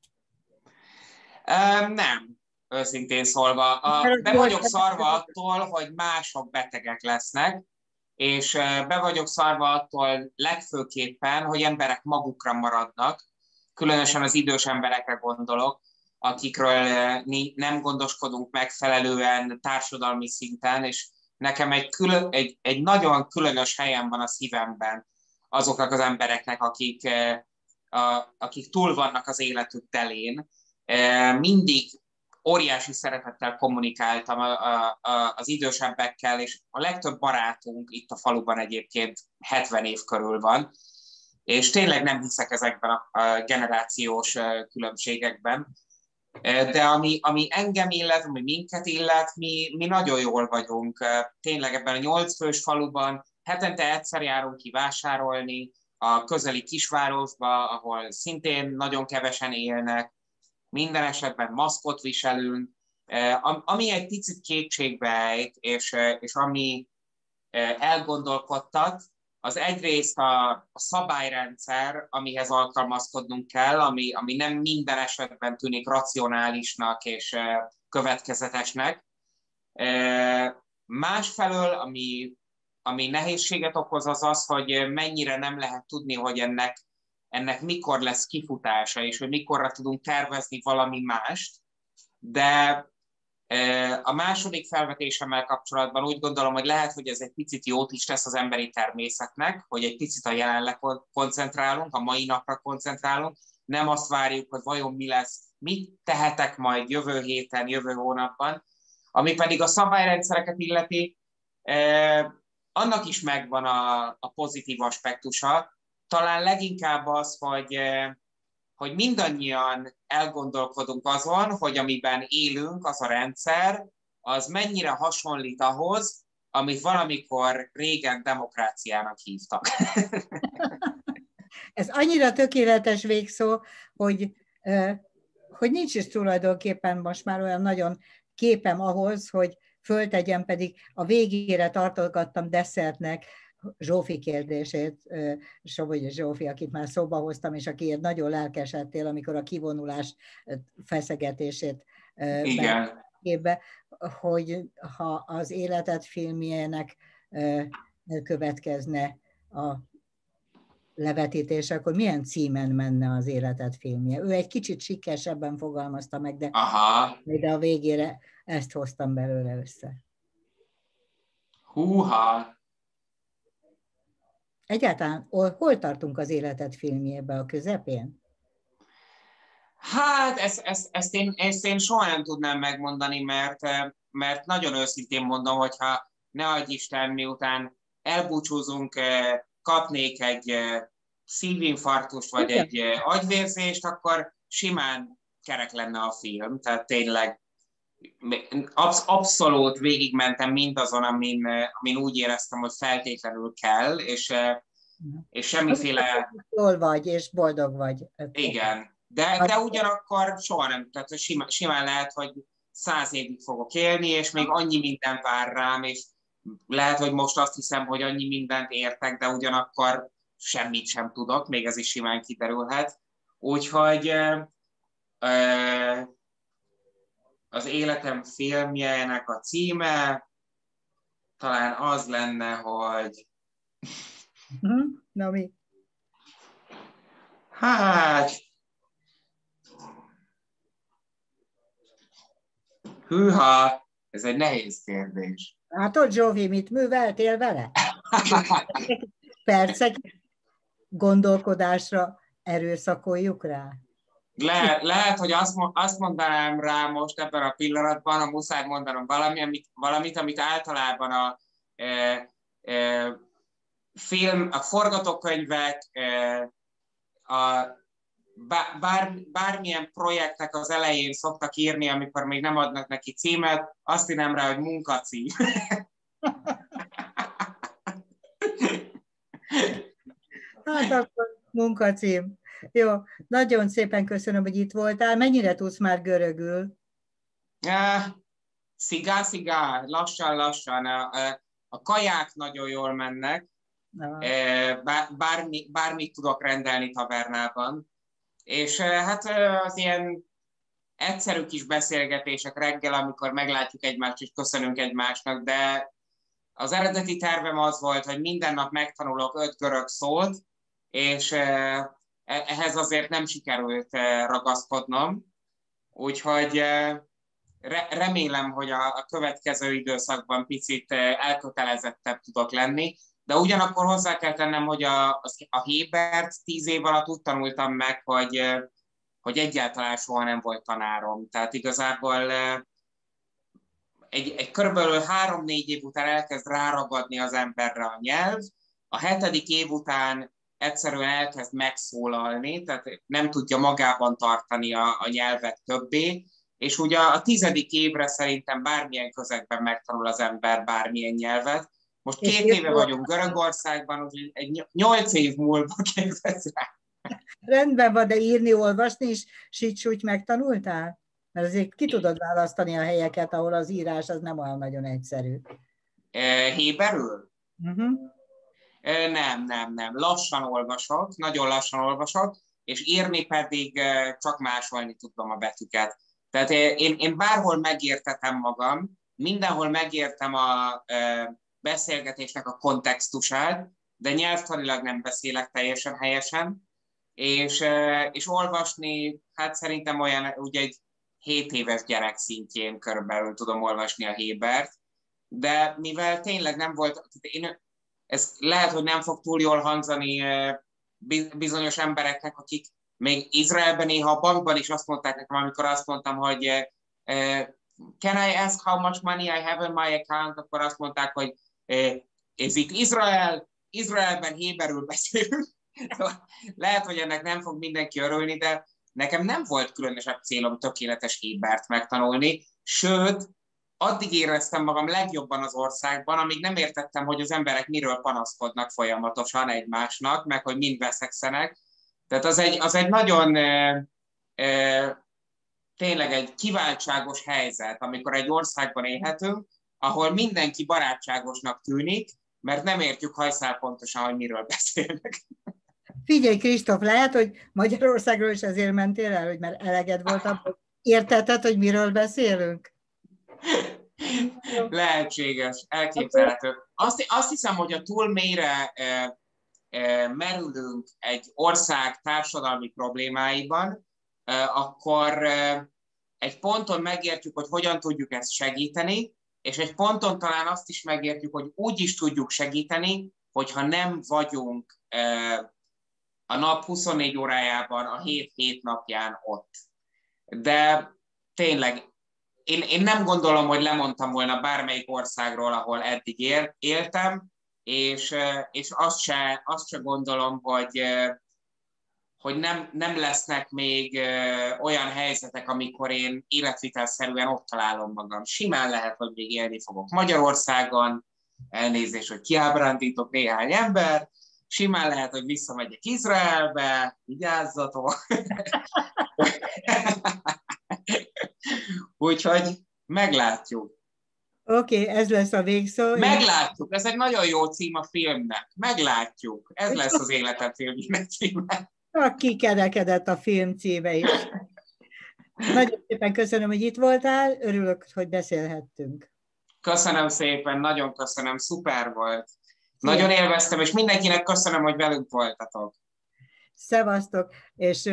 Nem, őszintén szólva. Be vagyok szarva attól, hogy mások betegek lesznek, és be vagyok szarva attól legfőképpen, hogy emberek magukra maradnak, különösen az idős emberekre gondolok, akikről nem gondoskodunk megfelelően társadalmi szinten, és nekem egy nagyon különös helyen van a szívemben azoknak az embereknek, akik túl vannak az életük telén. Mindig óriási szeretettel kommunikáltam az idősebbekkel, és a legtöbb barátunk itt a faluban egyébként 70 év körül van, és tényleg nem hiszek ezekben a generációs különbségekben. De ami engem illet, ami minket illet, mi nagyon jól vagyunk. Tényleg ebben a 8 fős faluban hetente egyszer járunk ki vásárolni, a közeli kisvárosba, ahol szintén nagyon kevesen élnek, minden esetben maszkot viselünk, ami egy picit kétségbe ejt, és ami elgondolkodtat, az egyrészt a szabályrendszer, amihez alkalmazkodnunk kell, ami nem minden esetben tűnik racionálisnak és következetesnek. Másfelől, ami nehézséget okoz, az az, hogy mennyire nem lehet tudni, hogy ennek mikor lesz kifutása, és hogy mikorra tudunk tervezni valami mást. De a második felvetésemmel kapcsolatban úgy gondolom, hogy lehet, hogy ez egy picit jót is tesz az emberi természetnek, hogy egy picit a jelenre koncentrálunk, a mai napra koncentrálunk, nem azt várjuk, hogy vajon mi lesz, mit tehetek majd jövő héten, jövő hónapban. Ami pedig a szabályrendszereket illeti, annak is megvan a pozitív aspektusa, talán leginkább az, hogy mindannyian elgondolkodunk azon, hogy amiben élünk, az a rendszer, az mennyire hasonlít ahhoz, amit valamikor régen demokráciának hívtak. Ez annyira tökéletes végszó, hogy nincs is tulajdonképpen most már olyan nagyon képem ahhoz, hogy föltegyem, pedig a végére tartogattam desszertnek Zsófi kérdését, Sobogy Zsófi, akit már szóba hoztam, és akiért nagyon lelkesedtél, amikor a kivonulás feszegetését képbe, hogy ha az életed filmjének következne a levetítés, akkor milyen címen menne az életed filmje? Ő egy kicsit sikeresebben fogalmazta meg, de a végére ezt hoztam belőle össze. Húha! Egyáltalán hol tartunk az életed filmjében, a közepén? Hát ezt én soha nem tudnám megmondani, mert nagyon őszintén mondom, hogyha ne adj Isten, miután elbúcsúzunk, kapnék egy szívinfarktust vagy egy agyvérzést, akkor simán kerek lenne a film. Tehát tényleg abszolút végigmentem mindazon, amin úgy éreztem, hogy feltétlenül kell, és semmiféle... Jól vagy, és boldog vagy. Igen, de ugyanakkor soha nem, tehát simán lehet, hogy 100 évig fogok élni, és még annyi minden vár rám, és lehet, hogy most azt hiszem, hogy annyi mindent értek, de ugyanakkor semmit sem tudok, még ez is simán kiderülhet. Úgyhogy az életem filmjének a címe talán az lenne, hogy... Na mi? Hát... Hűha, ez egy nehéz kérdés. Hát ott, Zsófi, mit műveltél vele? Percek gondolkodásra erőszakoljuk rá? Lehet, hogy azt mondanám rá most ebben a pillanatban, a muszáj mondanom valamit, amit általában a forgatókönyvek, bármilyen projektnek az elején szoktak írni, amikor még nem adnak neki címet, azt írnám rá, hogy munkacím. Hát akkor munkacím. Jó, nagyon szépen köszönöm, hogy itt voltál. Mennyire tudsz már görögül? Szigá, lassan. A kaják nagyon jól mennek. Bármit tudok rendelni tavernában. És hát az ilyen egyszerű kis beszélgetések reggel, amikor meglátjuk egymást és köszönünk egymásnak, de az eredeti tervem az volt, hogy minden nap megtanulok 5 görög szót, és ehhez azért nem sikerült ragaszkodnom. Úgyhogy remélem, hogy a következő időszakban picit elkötelezettebb tudok lenni, de ugyanakkor hozzá kell tennem, hogy a Hébert 10 év alatt úgy tanultam meg, hogy hogy egyáltalán soha nem volt tanárom. Tehát igazából egy körülbelül 3-4 év után elkezd ráragadni az emberre a nyelv, a 7. év után egyszerűen elkezd megszólalni, tehát nem tudja magában tartani a nyelvet többé, és ugye a 10. évre szerintem bármilyen közegben megtanul az ember bármilyen nyelvet. Most 2 éve vagyunk Görögországban, úgyhogy egy 8 év múlva kezdesz rá. Rendben van, de írni, olvasni is sítsúgy megtanultál? Mert azért ki tudod választani a helyeket, ahol az írás az nem olyan nagyon egyszerű. Héberül? Nem. Lassan olvasok, nagyon lassan olvasok, és írni pedig csak másolni tudom a betűket. Tehát én bárhol megértetem magam, mindenhol megértem a beszélgetésnek a kontextusát, de nyelvtanilag nem beszélek teljesen helyesen, és olvasni, hát szerintem olyan, ugye egy 7 éves gyerek szintjén körülbelül tudom olvasni a Hébert, de mivel tényleg nem volt, ez lehet, hogy nem fog túl jól hangzani bizonyos embereknek, akik még Izraelben néha a bankban is azt mondták nekem, amikor azt mondtam, hogy can I ask how much money I have in my account, akkor azt mondták, hogy ez itt Izraelben héberül beszélünk. Lehet, hogy ennek nem fog mindenki örülni, de nekem nem volt különösebb célom tökéletes hébert megtanulni, sőt, addig éreztem magam legjobban az országban, amíg nem értettem, hogy az emberek miről panaszkodnak folyamatosan egymásnak, meg hogy mind veszekszenek. Tehát az egy nagyon tényleg egy kiváltságos helyzet, amikor egy országban élhetünk, ahol mindenki barátságosnak tűnik, mert nem értjük hajszál pontosan, hogy miről beszélnek. Figyelj, Kristóf, lehet, hogy Magyarországról is ezért mentél el, hogy mert eleged volt abból. Értetted, hogy miről beszélünk? Lehetséges, elképzelhető. Azt hiszem, hogy a túl mélyre merülünk egy ország társadalmi problémáiban, akkor egy ponton megértjük, hogy hogyan tudjuk ezt segíteni, és egy ponton talán azt is megértjük, hogy úgy is tudjuk segíteni, hogyha nem vagyunk a nap 24 órájában, a 7 napján ott. De tényleg, én nem gondolom, hogy lemondtam volna bármelyik országról, ahol eddig éltem, és azt se gondolom, hogy nem lesznek még olyan helyzetek, amikor én életvitelszerűen ott találom magam. Simán lehet, hogy még élni fogok Magyarországon, elnézést, hogy kiábrándítok néhány ember, simán lehet, hogy visszamegyek Izraelbe, vigyázzatok. Úgyhogy meglátjuk. Oké, ez lesz a végszó. Meglátjuk, ez egy nagyon jó cím a filmnek. Meglátjuk, ez lesz az életem filmjének címe. Kikerekedett a film címe is. Nagyon szépen köszönöm, hogy itt voltál, örülök, hogy beszélhettünk. Köszönöm szépen, nagyon köszönöm, szuper volt. Nagyon élveztem, és mindenkinek köszönöm, hogy velünk voltatok. Szevasztok, és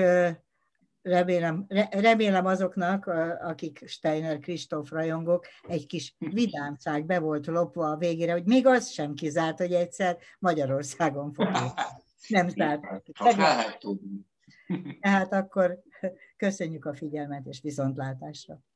remélem azoknak, akik Steiner Kristóf rajongók, egy kis vidámság be volt lopva a végére, hogy még az sem kizárt, hogy egyszer Magyarországon fog. Nem zárt. Tehát akkor köszönjük a figyelmet, és viszontlátásra.